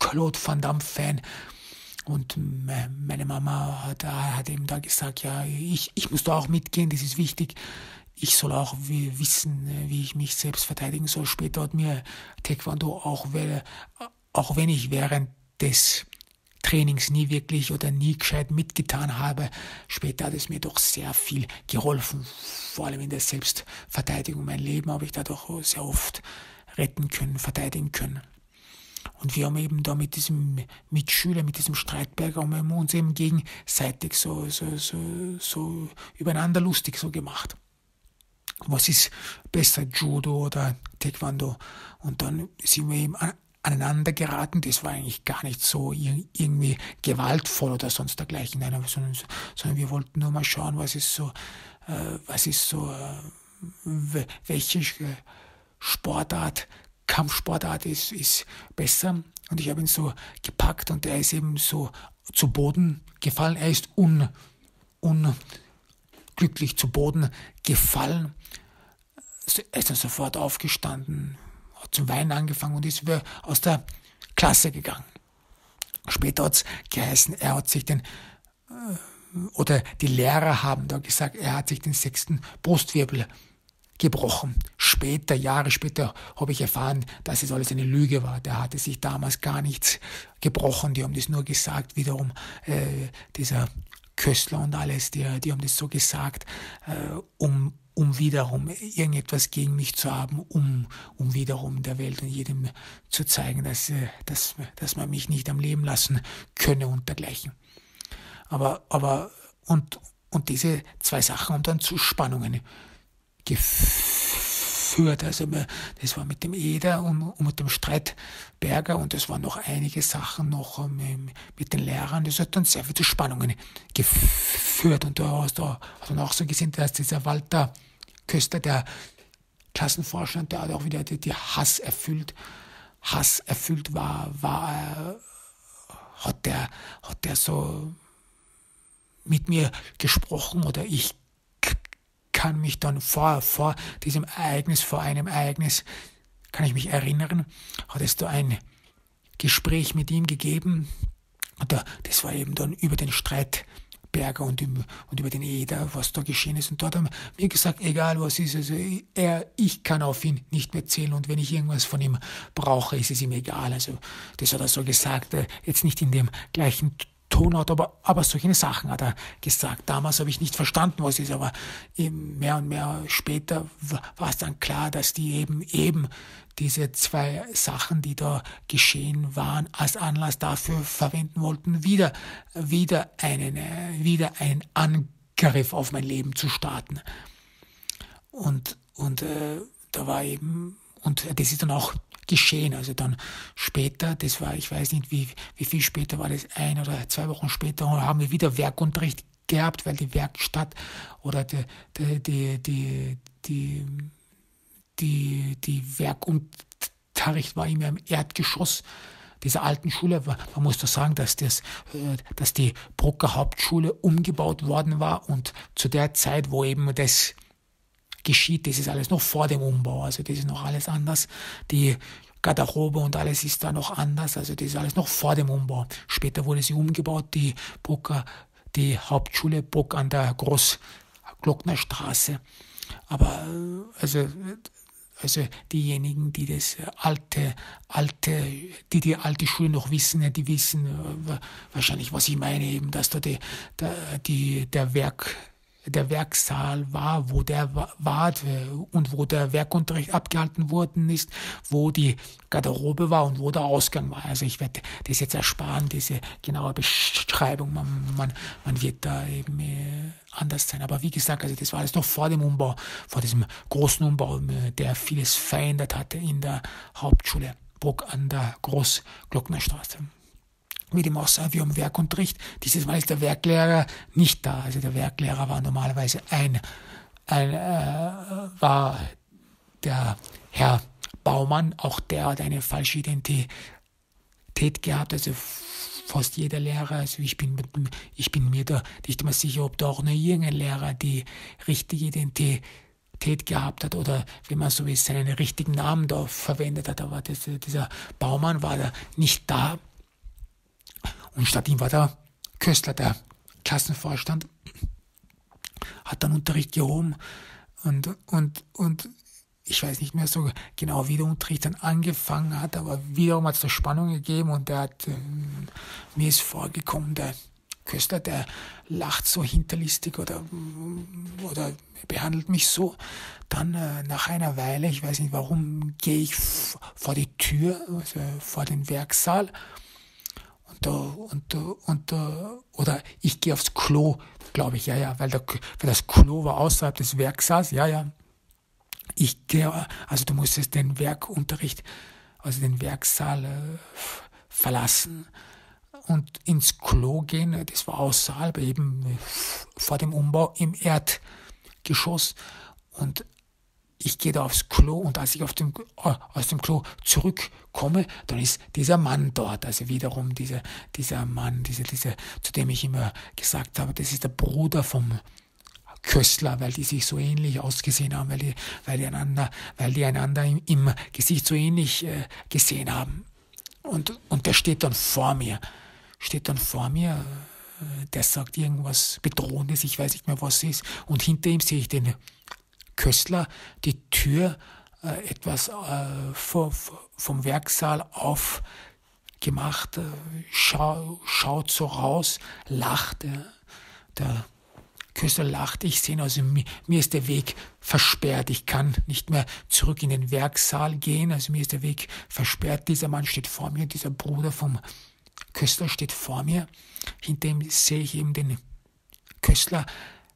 Claude Van Damme-Fan. Und meine Mama hat, hat eben da gesagt, ja, ich, ich muss da auch mitgehen, das ist wichtig. Ich soll auch wie, wissen, wie ich mich selbst verteidigen soll. Später hat mir Taekwondo, auch, auch wenn ich während des Trainings nie wirklich oder nie gescheit mitgetan habe, später hat es mir doch sehr viel geholfen, vor allem in der Selbstverteidigung. Mein Leben habe ich dadurch sehr oft retten können, verteidigen können. Und wir haben eben da mit diesem Mitschüler, mit diesem Streitberger, haben wir uns eben gegenseitig so, so, so, so übereinander lustig so gemacht. Was ist besser, Judo oder Taekwondo? Und dann sind wir eben aneinander geraten. Das war eigentlich gar nicht so irgendwie gewaltvoll oder sonst dergleichen, nein, sondern, sondern wir wollten nur mal schauen, was ist so, äh, was ist so, äh, welche Sportart, Kampfsportart ist, ist besser. Und ich habe ihn so gepackt und er ist eben so zu Boden gefallen. Er ist un, unglücklich zu Boden gefallen. Er ist dann sofort aufgestanden, hat zum Weinen angefangen und ist aus der Klasse gegangen. Später hat es geheißen, er hat sich den, oder die Lehrer haben da gesagt, er hat sich den sechsten Brustwirbel gebrochen. Später, Jahre später, habe ich erfahren, dass es alles eine Lüge war. Der hatte sich damals gar nichts gebrochen. Die haben das nur gesagt, wiederum äh, dieser Köstler und alles, die, die haben das so gesagt, äh, um, um wiederum irgendetwas gegen mich zu haben, um, um wiederum der Welt und jedem zu zeigen, dass, äh, dass, dass man mich nicht am Leben lassen könne und dergleichen. Aber, aber und, und diese zwei Sachen haben dann zu Spannungen geführt. Also das war mit dem Eder und, und mit dem Streitberger und es waren noch einige Sachen noch mit den Lehrern. Das hat dann sehr viele Spannungen geführt. Und da hast du dann auch so gesehen, dass dieser Walter Köster, der Klassenvorstand, der hat auch wieder die, die Hass erfüllt, Hass erfüllt war, war hat der, hat der so mit mir gesprochen oder ich kann mich dann vor, vor diesem Ereignis, vor einem Ereignis, kann ich mich erinnern, hat es da ein Gespräch mit ihm gegeben. Und da, das war eben dann über den Streitberger und, und über den Eder, was da geschehen ist. Und dort haben mir gesagt, egal was ist, also er, ich kann auf ihn nicht mehr zählen und wenn ich irgendwas von ihm brauche, ist es ihm egal. Also das hat er so gesagt, jetzt nicht in dem gleichen Tonart, aber, aber solche Sachen hat er gesagt. Damals habe ich nicht verstanden, was ist, aber mehr und mehr später war es dann klar, dass die eben eben diese zwei Sachen, die da geschehen waren, als Anlass dafür verwenden wollten, wieder, wieder einen, wieder einen Angriff auf mein Leben zu starten. Und, und äh, da war eben, und das ist dann auch geschehen, also dann später, das war, ich weiß nicht, wie, wie viel später war das, ein oder zwei Wochen später, haben wir wieder Werkunterricht gehabt, weil die Werkstatt oder die, die, die, die, die, die, die Werkunterricht war immer im Erdgeschoss dieser alten Schule. Man muss doch sagen, dass, das, dass die Brucker Hauptschule umgebaut worden war und zu der Zeit, wo eben das geschieht, das ist alles noch vor dem Umbau, also das ist noch alles anders, die Garderobe und alles ist da noch anders, also das ist alles noch vor dem Umbau. Später wurde sie umgebaut, die Brucker, die Hauptschule Bruck an der Großglocknerstraße, aber also, also diejenigen, die das alte, alte, die die alte Schule noch wissen, die wissen wahrscheinlich, was ich meine, eben, dass da die, der, die, der Werk der Werksaal war, wo der war und wo der Werkunterricht abgehalten worden ist, wo die Garderobe war und wo der Ausgang war. Also ich werde das jetzt ersparen, diese genaue Beschreibung. Man, man, man wird da eben anders sein. Aber wie gesagt, also das war alles noch vor dem Umbau, vor diesem großen Umbau, der vieles verändert hatte in der Hauptschule Bruck an der Großglocknerstraße. Wie dem auch sei, wir haben Werkunterricht. Dieses Mal ist der Werklehrer nicht da. Also der Werklehrer war normalerweise ein, ein äh, war der Herr Baumann. Auch der hat eine falsche Identität gehabt. Also fast jeder Lehrer. Also ich bin, ich bin mir da nicht immer sicher, ob da auch nur irgendein Lehrer die richtige Identität gehabt hat oder wenn man so ist, seinen richtigen Namen da verwendet hat. Aber das, dieser Baumann war da nicht da. Und statt ihm war der Köstler, der Klassenvorstand, hat dann Unterricht gehoben und, und, und ich weiß nicht mehr so genau, wie der Unterricht dann angefangen hat, aber wiederum hat es da Spannung gegeben und der hat, äh, mir ist vorgekommen, der Köstler, der lacht so hinterlistig oder, oder behandelt mich so. Dann äh, nach einer Weile, ich weiß nicht warum, gehe ich f- vor die Tür, also vor den Werksaal und da, und da, und da, oder ich gehe aufs Klo, glaube ich, ja, ja, weil, der, weil das Klo war außerhalb des Werksaals, ja, ja. Ich gehe, also du musstest den Werkunterricht, also den Werksaal äh, verlassen und ins Klo gehen. Das war außerhalb, eben vor dem Umbau im Erdgeschoss. Und ich gehe da aufs Klo und als ich auf dem, aus dem Klo zurückkomme, dann ist dieser Mann dort. Also wiederum dieser, dieser Mann, dieser, dieser, zu dem ich immer gesagt habe, das ist der Bruder vom Köstler, weil die sich so ähnlich ausgesehen haben, weil die, weil die einander, weil die einander im, im Gesicht so ähnlich äh, gesehen haben. Und, und der steht dann vor mir, steht dann vor mir, äh, der sagt irgendwas Bedrohendes, ich weiß nicht mehr, was es ist. Und hinter ihm sehe ich den Köstler, die Tür äh, etwas äh, vor, vom Werksaal aufgemacht, äh, schau, schaut so raus, lacht. Äh, der Köstler lacht, ich sehe, also mir, mir ist der Weg versperrt, ich kann nicht mehr zurück in den Werksaal gehen, also mir ist der Weg versperrt, dieser Mann steht vor mir, dieser Bruder vom Köstler steht vor mir, hinter ihm sehe ich eben den Köstler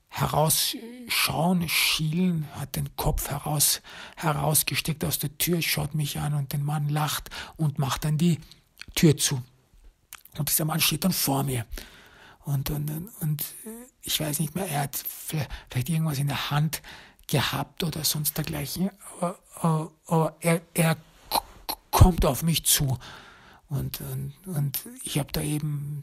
herausschauen, schielen, hat den Kopf heraus, herausgesteckt aus der Tür, schaut mich an und der Mann lacht und macht dann die Tür zu. Und dieser Mann steht dann vor mir. Und, und, und ich weiß nicht mehr, er hat vielleicht irgendwas in der Hand gehabt oder sonst dergleichen, aber, aber er, er kommt auf mich zu. Und, und, und ich habe da eben,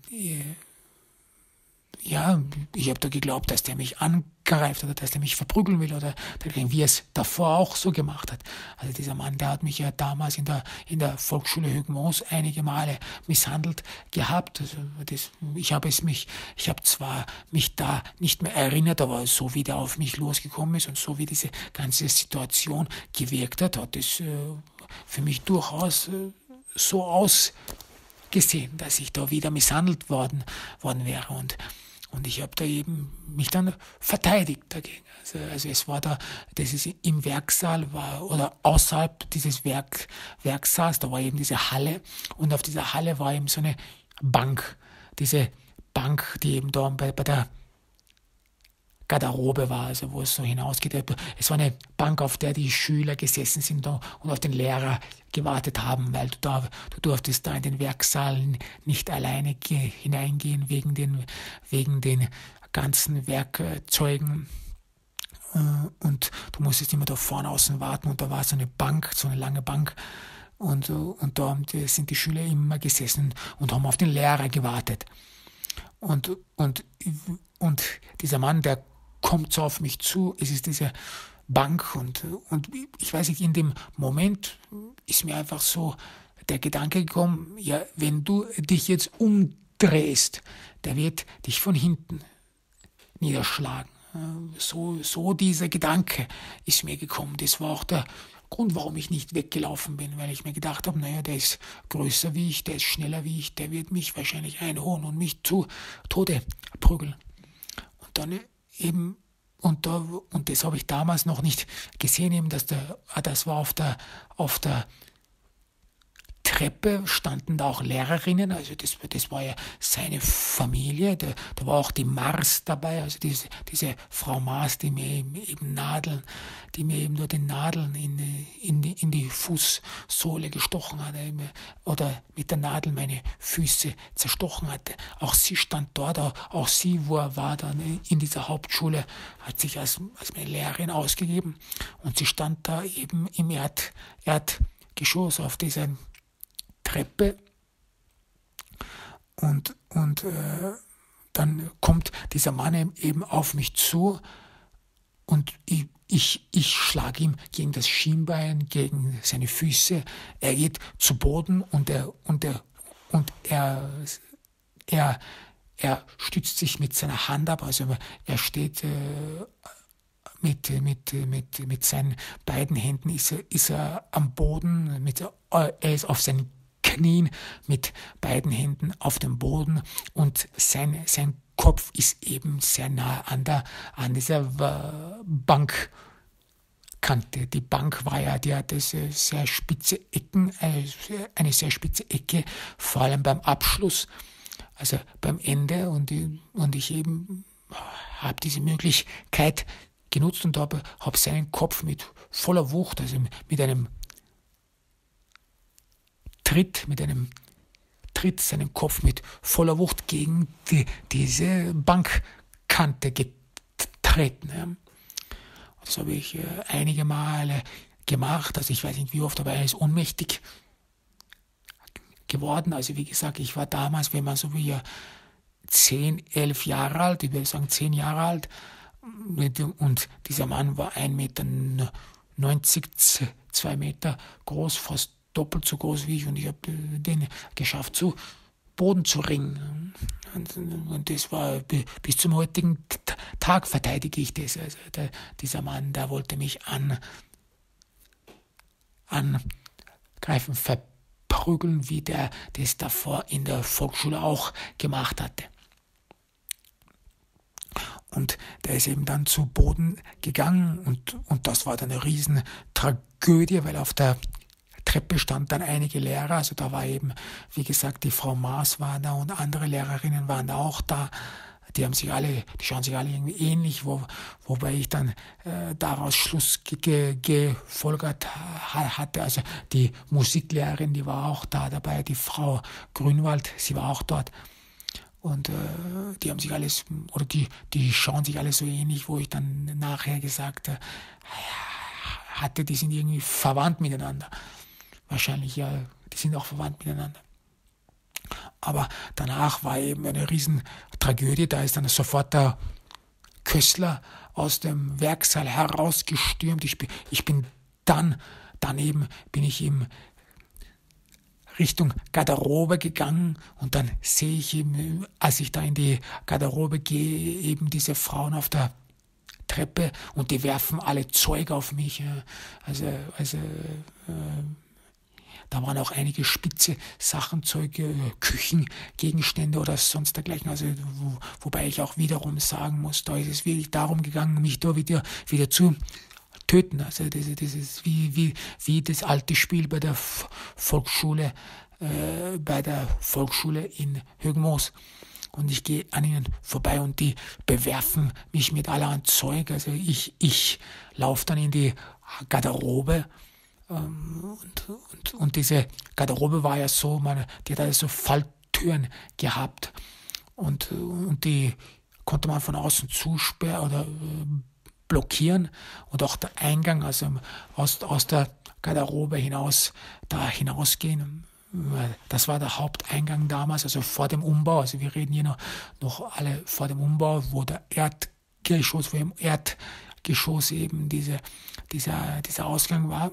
ja, ich habe da geglaubt, dass der mich angreift oder dass der mich verprügeln will oder wie er es davor auch so gemacht hat. Also dieser Mann, der hat mich ja damals in der, in der Volksschule Högenmoos einige Male misshandelt gehabt. Also das, ich habe es mich, ich habe zwar mich da nicht mehr erinnert, aber so wie der auf mich losgekommen ist und so wie diese ganze Situation gewirkt hat, hat es äh, für mich durchaus äh, so ausgesehen, dass ich da wieder misshandelt worden, worden wäre. Und Und ich habe da eben mich dann verteidigt dagegen. Also, also es war da, das ist im Werksaal war, oder außerhalb dieses Werk, Werksaals, da war eben diese Halle und auf dieser Halle war eben so eine Bank. Diese Bank, die eben da bei, bei der Garderobe war, also wo es so hinausgeht. Es war eine Bank, auf der die Schüler gesessen sind und auf den Lehrer gewartet haben, weil du, da, du durftest da in den Werksaal nicht alleine ge- hineingehen wegen den, wegen den ganzen Werkzeugen. Und du musstest immer da vorne außen warten und da war so eine Bank, so eine lange Bank. Und, und da sind die Schüler immer gesessen und haben auf den Lehrer gewartet. Und, und, und dieser Mann, der kommt so auf mich zu, es ist diese Bank und, und ich weiß nicht, in dem Moment ist mir einfach so der Gedanke gekommen, ja, wenn du dich jetzt umdrehst, der wird dich von hinten niederschlagen. So, so dieser Gedanke ist mir gekommen. Das war auch der Grund, warum ich nicht weggelaufen bin, weil ich mir gedacht habe, naja, der ist größer wie ich, der ist schneller wie ich, der wird mich wahrscheinlich einholen und mich zu Tode prügeln. Und dann eben, und, da, und das habe ich damals noch nicht gesehen, eben, dass der, das war auf der, auf der Treppe standen da auch Lehrerinnen, also das, das war ja seine Familie, da, da war auch die Mars dabei, also diese, diese Frau Mars, die mir eben, eben Nadeln, die mir eben nur den Nadeln in, in, die, in die Fußsohle gestochen hat, oder mit der Nadel meine Füße zerstochen hatte. Auch sie stand dort, auch sie, wo er war dann in dieser Hauptschule, hat sich als, als meine Lehrerin ausgegeben und sie stand da eben im Erd, Erdgeschoss auf dieser Treppe und, und äh, dann kommt dieser Mann eben auf mich zu und ich, ich, ich schlage ihm gegen das Schienbein, gegen seine Füße. Er geht zu Boden und er, und er, und er er, er stützt sich mit seiner Hand ab, also er steht äh, mit, mit, mit, mit seinen beiden Händen, ist er, ist er am Boden, mit, er ist auf seinen Knien mit beiden Händen auf dem Boden und sein, sein Kopf ist eben sehr nah an, der, an dieser Bankkante. Die Bank war ja, die hatte sehr spitze Ecken, eine sehr spitze Ecke, vor allem beim Abschluss, also beim Ende. Und, und ich eben habe diese Möglichkeit genutzt und habe hab seinen Kopf mit voller Wucht, also mit einem Tritt, mit einem Tritt seinen Kopf mit voller Wucht gegen die, diese Bankkante getreten. Ja. Das habe ich äh, einige Male gemacht, also ich weiß nicht wie oft, aber er ist ohnmächtig geworden. Also wie gesagt, ich war damals, wenn man so wie äh, zehn, elf Jahre alt, ich würde sagen zehn Jahre alt, und dieser Mann war ein Meter neunzig, zwei Meter groß, fast doppelt so groß wie ich, und ich habe den geschafft, zu Boden zu ringen. Und, und das war, bis zum heutigen Tag verteidige ich das. Also der, dieser Mann, der wollte mich an, angreifen, verprügeln, wie der das davor in der Volksschule auch gemacht hatte. Und der ist eben dann zu Boden gegangen, und, und das war dann eine riesen Tragödie, weil auf der Treppe standen dann einige Lehrer, also da war eben, wie gesagt, die Frau Maas war da und andere Lehrerinnen waren da auch da. Die haben sich alle, die schauen sich alle irgendwie ähnlich, wo, wobei ich dann äh, daraus Schluss ge, ge, gefolgert ha, hatte. Also die Musiklehrerin, die war auch da dabei, die Frau Grünwald, sie war auch dort. Und äh, die haben sich alles, oder die, die schauen sich alle so ähnlich, wo ich dann nachher gesagt äh, hatte, die sind irgendwie verwandt miteinander. Wahrscheinlich, ja, die sind auch verwandt miteinander. Aber danach war eben eine riesen Tragödie. Da ist dann sofort der Kössler aus dem Werksaal herausgestürmt. Ich bin, ich bin dann, daneben bin ich ihm Richtung Garderobe gegangen, und dann sehe ich eben, als ich da in die Garderobe gehe, eben diese Frauen auf der Treppe, und die werfen alle Zeug auf mich. Also, also äh, da waren auch einige spitze Sachen, Zeug, äh, Küchengegenstände oder sonst dergleichen. Also, wo, wobei ich auch wiederum sagen muss, da ist es wirklich darum gegangen, mich da wieder, wieder zu töten. Also das, das ist wie, wie, wie das alte Spiel bei der Volksschule, äh, bei der Volksschule in Högenmoos. Und ich gehe an ihnen vorbei und die bewerfen mich mit allerhand Zeug. Also ich, ich laufe dann in die Garderobe. Ähm, und, und, und diese Garderobe war ja so, meine, die hat also so Falltüren gehabt. Und, und die konnte man von außen zusperren oder äh, blockieren, und auch der Eingang, also aus, aus der Garderobe hinaus, da hinausgehen. Das war der Haupteingang damals, also vor dem Umbau. Also wir reden hier noch, noch alle vor dem Umbau, wo der Erdgeschoss, wo im Erdgeschoss eben diese, dieser, dieser Ausgang war.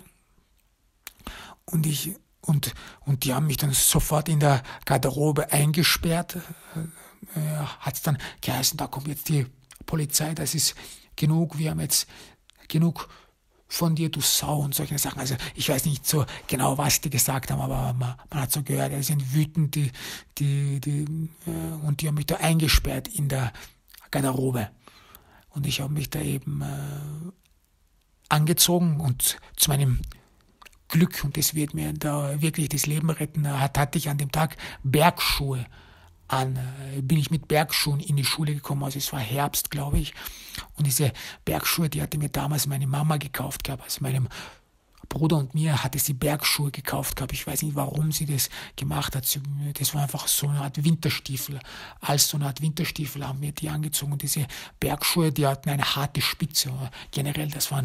Und ich, und, und die haben mich dann sofort in der Garderobe eingesperrt. Äh, hat es dann geheißen, da kommt jetzt die Polizei, das ist genug, wir haben jetzt genug von dir, du Sau, und solche Sachen. Also ich weiß nicht so genau, was die gesagt haben, aber man, man hat so gehört, die sind wütend, die, die, die, äh, und die haben mich da eingesperrt in der Garderobe. Und ich habe mich da eben äh, angezogen, und zu meinem Glück, und das wird mir da wirklich das Leben retten, hat, hatte ich an dem Tag Bergschuhe an, bin ich mit Bergschuhen in die Schule gekommen, also es war Herbst, glaube ich, und diese Bergschuhe, die hatte mir damals meine Mama gekauft gehabt, also meinem Bruder und mir hatte sie Bergschuhe gekauft gehabt, ich weiß nicht, warum sie das gemacht hat, das war einfach so eine Art Winterstiefel, als so eine Art Winterstiefel haben wir die angezogen, und diese Bergschuhe, die hatten eine harte Spitze, generell, das waren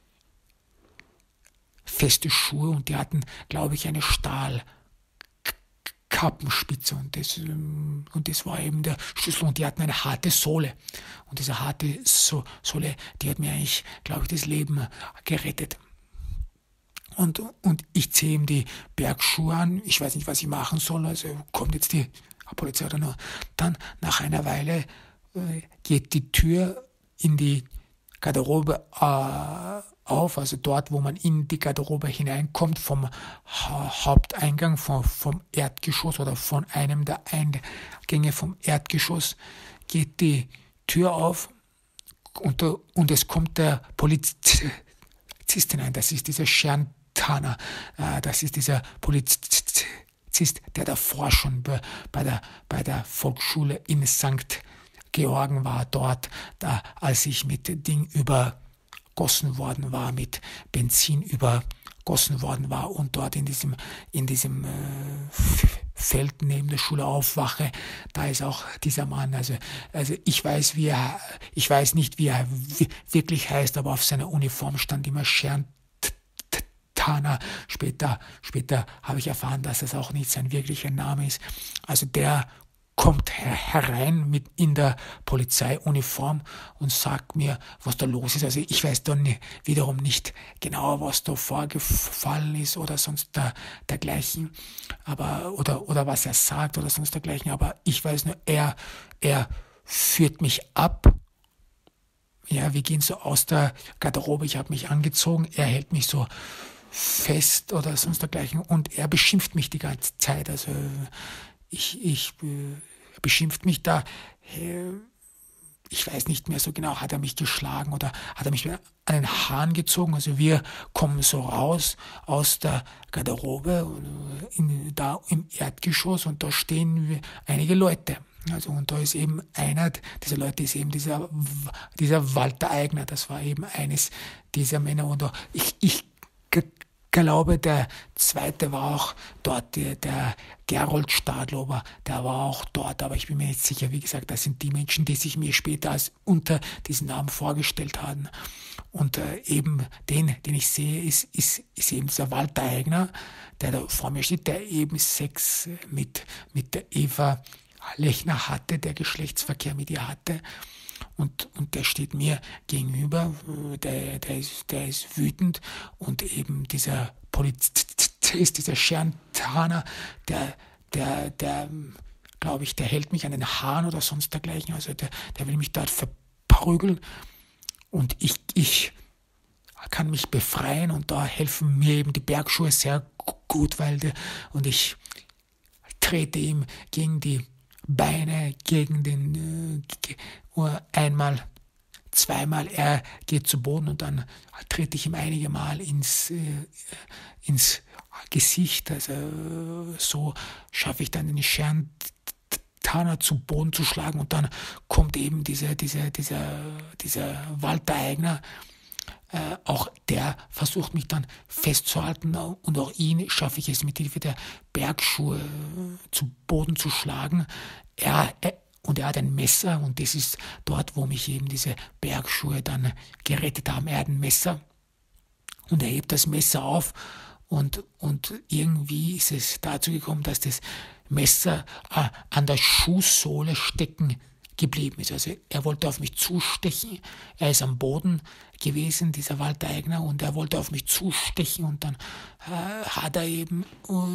feste Schuhe, und die hatten, glaube ich, eine Stahl Kappenspitze, und das, und das war eben der Schlüssel, und die hatten eine harte Sohle, und diese harte so- Sohle, die hat mir eigentlich, glaube ich, das Leben gerettet. Und, und ich ziehe ihm die Bergschuhe an, ich weiß nicht, was ich machen soll, also kommt jetzt die Polizei oder nur. Dann nach einer Weile äh, geht die Tür in die Garderobe äh, auf, also dort, wo man in die Garderobe hineinkommt, vom ha- Haupteingang, vom, vom Erdgeschoss oder von einem der Eingänge vom Erdgeschoss, geht die Tür auf und, und es kommt der Polizist hinein. Das ist dieser Scherntana, äh, das ist dieser Polizist, der davor schon bei, bei, der, bei der Volksschule in Sankt Georgen war, dort, da, als ich mit Ding übergossen worden war, mit Benzin übergossen worden war und dort in diesem, in diesem äh, Feld neben der Schule aufwache, da ist auch dieser Mann, also, also ich weiß, wie er, ich weiß nicht, wie er wirklich heißt, aber auf seiner Uniform stand immer Scherntana. Später, später habe ich erfahren, dass das auch nicht sein wirklicher Name ist. Also der kommt her herein mit in der Polizeiuniform und sagt mir, was da los ist. Also ich weiß dann wiederum nicht genau, was da vorgefallen ist oder sonst der, dergleichen, aber oder oder was er sagt oder sonst dergleichen. Aber ich weiß nur, er er führt mich ab. Ja, wir gehen so aus der Garderobe. Ich habe mich angezogen. Er hält mich so fest oder sonst dergleichen und er beschimpft mich die ganze Zeit. Also ich, ich äh, beschimpft mich da, äh, ich weiß nicht mehr so genau, hat er mich geschlagen oder hat er mich an den Haaren gezogen. Also wir kommen so raus aus der Garderobe, in, da im Erdgeschoss und da stehen wir, einige Leute. Also und da ist eben einer dieser Leute, ist eben dieser, dieser Walter Eigner, das war eben eines dieser Männer und da, ich, ich Ich glaube, der zweite war auch dort, der, der Gerold Stadlober, der war auch dort, aber ich bin mir nicht sicher, wie gesagt, das sind die Menschen, die sich mir später als unter diesen Namen vorgestellt haben. Und äh, eben den, den ich sehe, ist, ist, ist eben dieser Walter Eigner, der da vor mir steht, der eben Sex mit, mit der Eva Lechner hatte, der Geschlechtsverkehr mit ihr hatte. Und, und der steht mir gegenüber, der, der, ist, der ist wütend und eben dieser Polizist, dieser Scherntana, der, der, der, glaube ich, der hält mich an den Haaren oder sonst dergleichen, also der, der will mich dort verprügeln und ich, ich kann mich befreien und da helfen mir eben die Bergschuhe sehr gut, weil der, und ich trete ihm gegen die Beine, gegen den äh, einmal, zweimal, er geht zu Boden und dann trete ich ihm einige Mal ins, äh, ins Gesicht, also so schaffe ich dann den Scherntana zu Boden zu schlagen und dann kommt eben dieser, dieser, dieser, dieser Walter Eigner, Äh, auch der versucht mich dann festzuhalten und auch ihn schaffe ich es mit Hilfe der Bergschuhe äh, zu Boden zu schlagen. Er, er, und er hat ein Messer und das ist dort, wo mich eben diese Bergschuhe dann gerettet haben. Er hat ein Messer und er hebt das Messer auf und, und irgendwie ist es dazu gekommen, dass das Messer äh, an der Schuhsohle stecken geblieben ist. Also er wollte auf mich zustechen, er ist am Boden gewesen, dieser Walter Eigner, und er wollte auf mich zustechen und dann äh, hat er eben,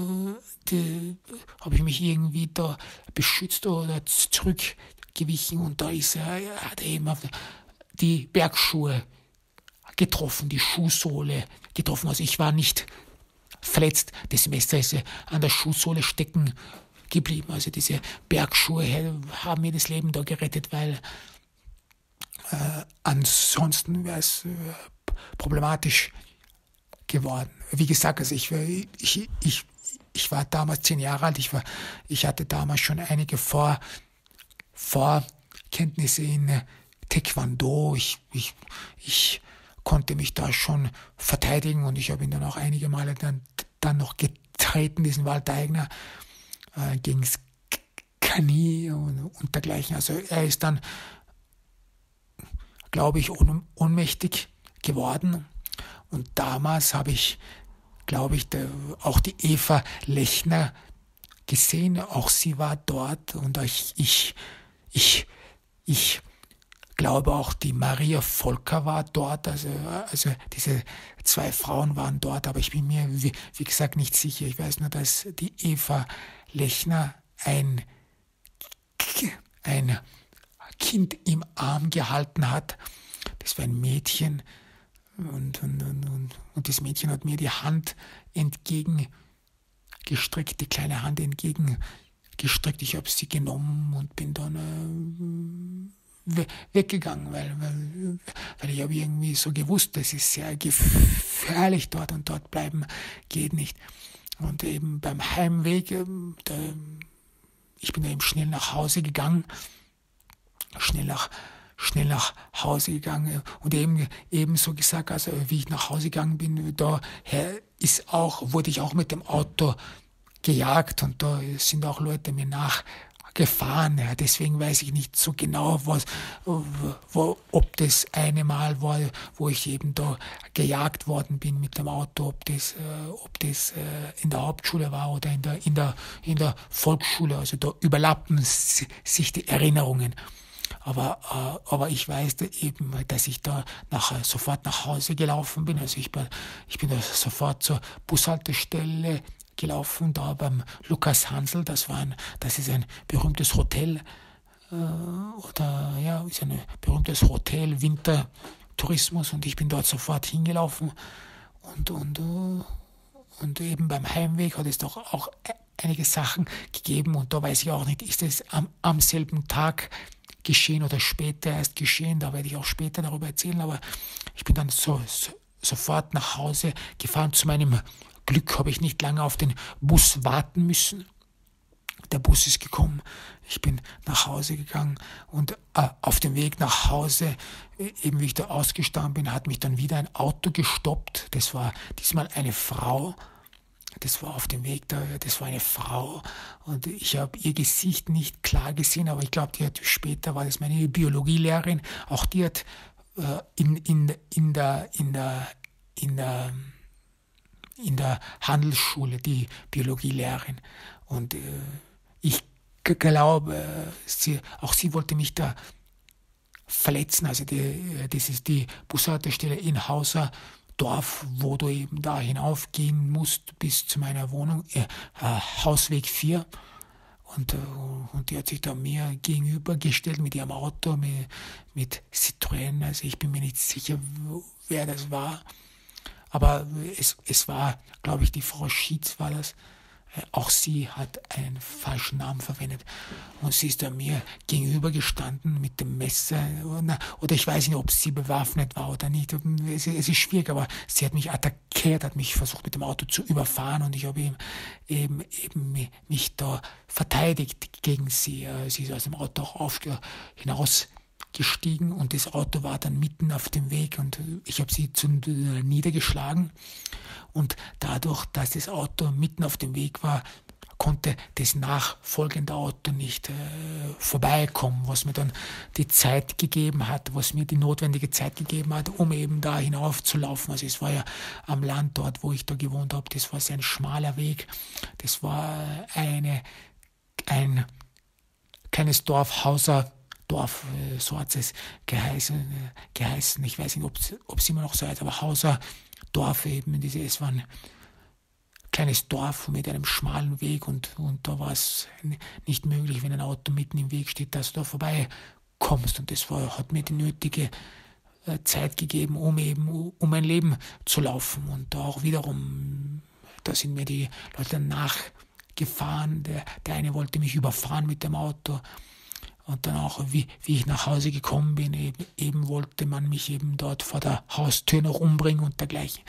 äh, habe ich mich irgendwie da beschützt oder zurückgewichen und da ist er, hat er eben auf die Bergschuhe getroffen, die Schuhsohle getroffen. Also ich war nicht verletzt, das Messer ist an der Schuhsohle stecken geblieben. Also diese Bergschuhe haben mir das Leben da gerettet, weil äh, ansonsten wäre es äh, problematisch geworden. Wie gesagt, also ich, ich, ich, ich war damals zehn Jahre alt, ich, war, ich hatte damals schon einige Vor, Vorkenntnisse in Taekwondo, ich, ich, ich konnte mich da schon verteidigen und ich habe ihn dann auch einige Male dann, dann noch getreten, diesen Walter Eigner, äh, gegen das Knie und, und dergleichen. Also er ist dann, glaube ich, un, ohnmächtig geworden und damals habe ich, glaube ich, der, auch die Eva Lechner gesehen, auch sie war dort und ich, ich, ich, ich glaube auch die Maria Volker war dort, also, also diese zwei Frauen waren dort, aber ich bin mir, wie, wie gesagt, nicht sicher. Ich weiß nur, dass die Eva Lechner ein ein Kind im Arm gehalten hat. Das war ein Mädchen und, und, und, und, und das Mädchen hat mir die Hand entgegengestreckt, die kleine Hand entgegengestreckt. Ich habe sie genommen und bin dann äh, weggegangen, weil, weil, weil ich habe irgendwie so gewusst, das ist sehr gefährlich dort und dort bleiben geht nicht. Und eben beim Heimweg, da, ich bin da eben schnell nach Hause gegangen, schnell nach, schnell nach Hause gegangen und eben, eben so gesagt, also wie ich nach Hause gegangen bin, daher ist auch, wurde ich auch mit dem Auto gejagt und da sind auch Leute mir nachgefahren. Ja, deswegen weiß ich nicht so genau, was, wo, ob das eine Mal war, wo ich eben da gejagt worden bin mit dem Auto, ob das, äh, ob das äh, in der Hauptschule war oder in der, in der, in der Volksschule. Also da überlappen sich die Erinnerungen. Aber, äh, aber ich weiß da eben, dass ich da nachher sofort nach Hause gelaufen bin. Also ich bin, ich bin da sofort zur Bushaltestelle gelaufen, da beim Lukas Hansl. Das war ein, das ist ein berühmtes Hotel, äh, oder ja, ist ein berühmtes Hotel, Wintertourismus, und ich bin dort sofort hingelaufen und, und, uh, und eben beim Heimweg hat es doch auch einige Sachen gegeben und da weiß ich auch nicht, ist es am, am selben Tag geschehen oder später erst geschehen, da werde ich auch später darüber erzählen, aber ich bin dann so, so sofort nach Hause gefahren. Zu meinem Glück habe ich nicht lange auf den Bus warten müssen. Der Bus ist gekommen, ich bin nach Hause gegangen und äh, auf dem Weg nach Hause, eben wie ich da ausgestanden bin, hat mich dann wieder ein Auto gestoppt. Das war diesmal eine Frau. Das war auf dem Weg da, das war eine Frau und ich habe ihr Gesicht nicht klar gesehen, aber ich glaube, die hat später, war das meine Biologielehrerin, auch die hat äh, in, in, in der, in der, in der, in der Handelsschule die Biologielehrerin und äh, ich glaube, sie, auch sie wollte mich da verletzen, also die, das ist die Bushaltestelle in Hauser Dorf, wo du eben da hinaufgehen musst bis zu meiner Wohnung, äh, Hausweg vier. Und, äh, und die hat sich da mir gegenübergestellt mit ihrem Auto, mit, mit Citroën. Also ich bin mir nicht sicher, wer das war. Aber es, es war, glaube ich, die Frau Schietz war das. Auch sie hat einen falschen Namen verwendet. Und sie ist da mir gegenüber gestanden mit dem Messer. Oder ich weiß nicht, ob sie bewaffnet war oder nicht. Es, es ist schwierig, aber sie hat mich attackiert, hat mich versucht mit dem Auto zu überfahren und ich habe eben, eben, eben mich da verteidigt gegen sie. Sie ist aus dem Auto auch auf, hinausgestiegen und das Auto war dann mitten auf dem Weg und ich habe sie zu, niedergeschlagen. Und dadurch, dass das Auto mitten auf dem Weg war, konnte das nachfolgende Auto nicht äh, vorbeikommen, was mir dann die Zeit gegeben hat, was mir die notwendige Zeit gegeben hat, um eben da hinaufzulaufen. Also es war ja am Land dort, wo ich da gewohnt habe, das war sehr ein schmaler Weg. Das war eine, ein kleines Dorf, Hauser Dorf, so hat es geheißen, geheißen. Ich weiß nicht, ob es immer noch so heißt, aber Hauser Dorf eben, diese, es war ein kleines Dorf mit einem schmalen Weg und, und da war es nicht möglich, wenn ein Auto mitten im Weg steht, dass du da vorbeikommst. Und das war, hat mir die nötige äh, Zeit gegeben, um eben um mein Leben zu laufen. Und da auch wiederum, da sind mir die Leute nachgefahren. Der, der eine wollte mich überfahren mit dem Auto. Und dann auch, wie, wie ich nach Hause gekommen bin, eben, eben wollte man mich eben dort vor der Haustür noch umbringen und dergleichen.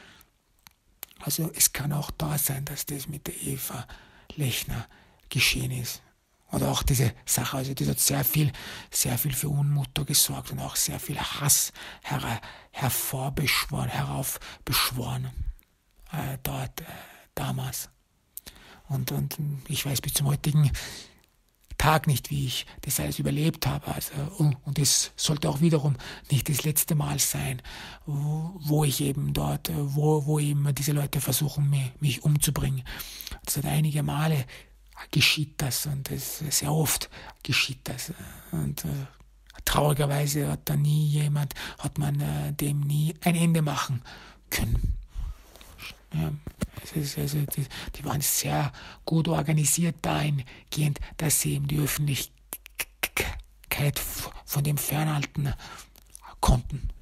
Also es kann auch da sein, dass das mit der Eva Lechner geschehen ist. Oder auch diese Sache, also das hat sehr viel, sehr viel für Unmut da gesorgt und auch sehr viel Hass her, hervorbeschworen, heraufbeschworen äh, dort, äh, damals. Und, und ich weiß bis zum heutigen Tag nicht, wie ich das alles überlebt habe. Also, und es sollte auch wiederum nicht das letzte Mal sein, wo, wo ich eben dort, wo, wo eben diese Leute versuchen, mich, mich umzubringen. Das hat einige Male geschieht das und es, sehr oft geschieht das. Und äh, traurigerweise hat da nie jemand, hat man äh, dem nie ein Ende machen können. Ja, es ist, also die, die waren sehr gut organisiert dahingehend, dass sie eben die Öffentlichkeit Dankbarkeit von dem fernhalten konnten.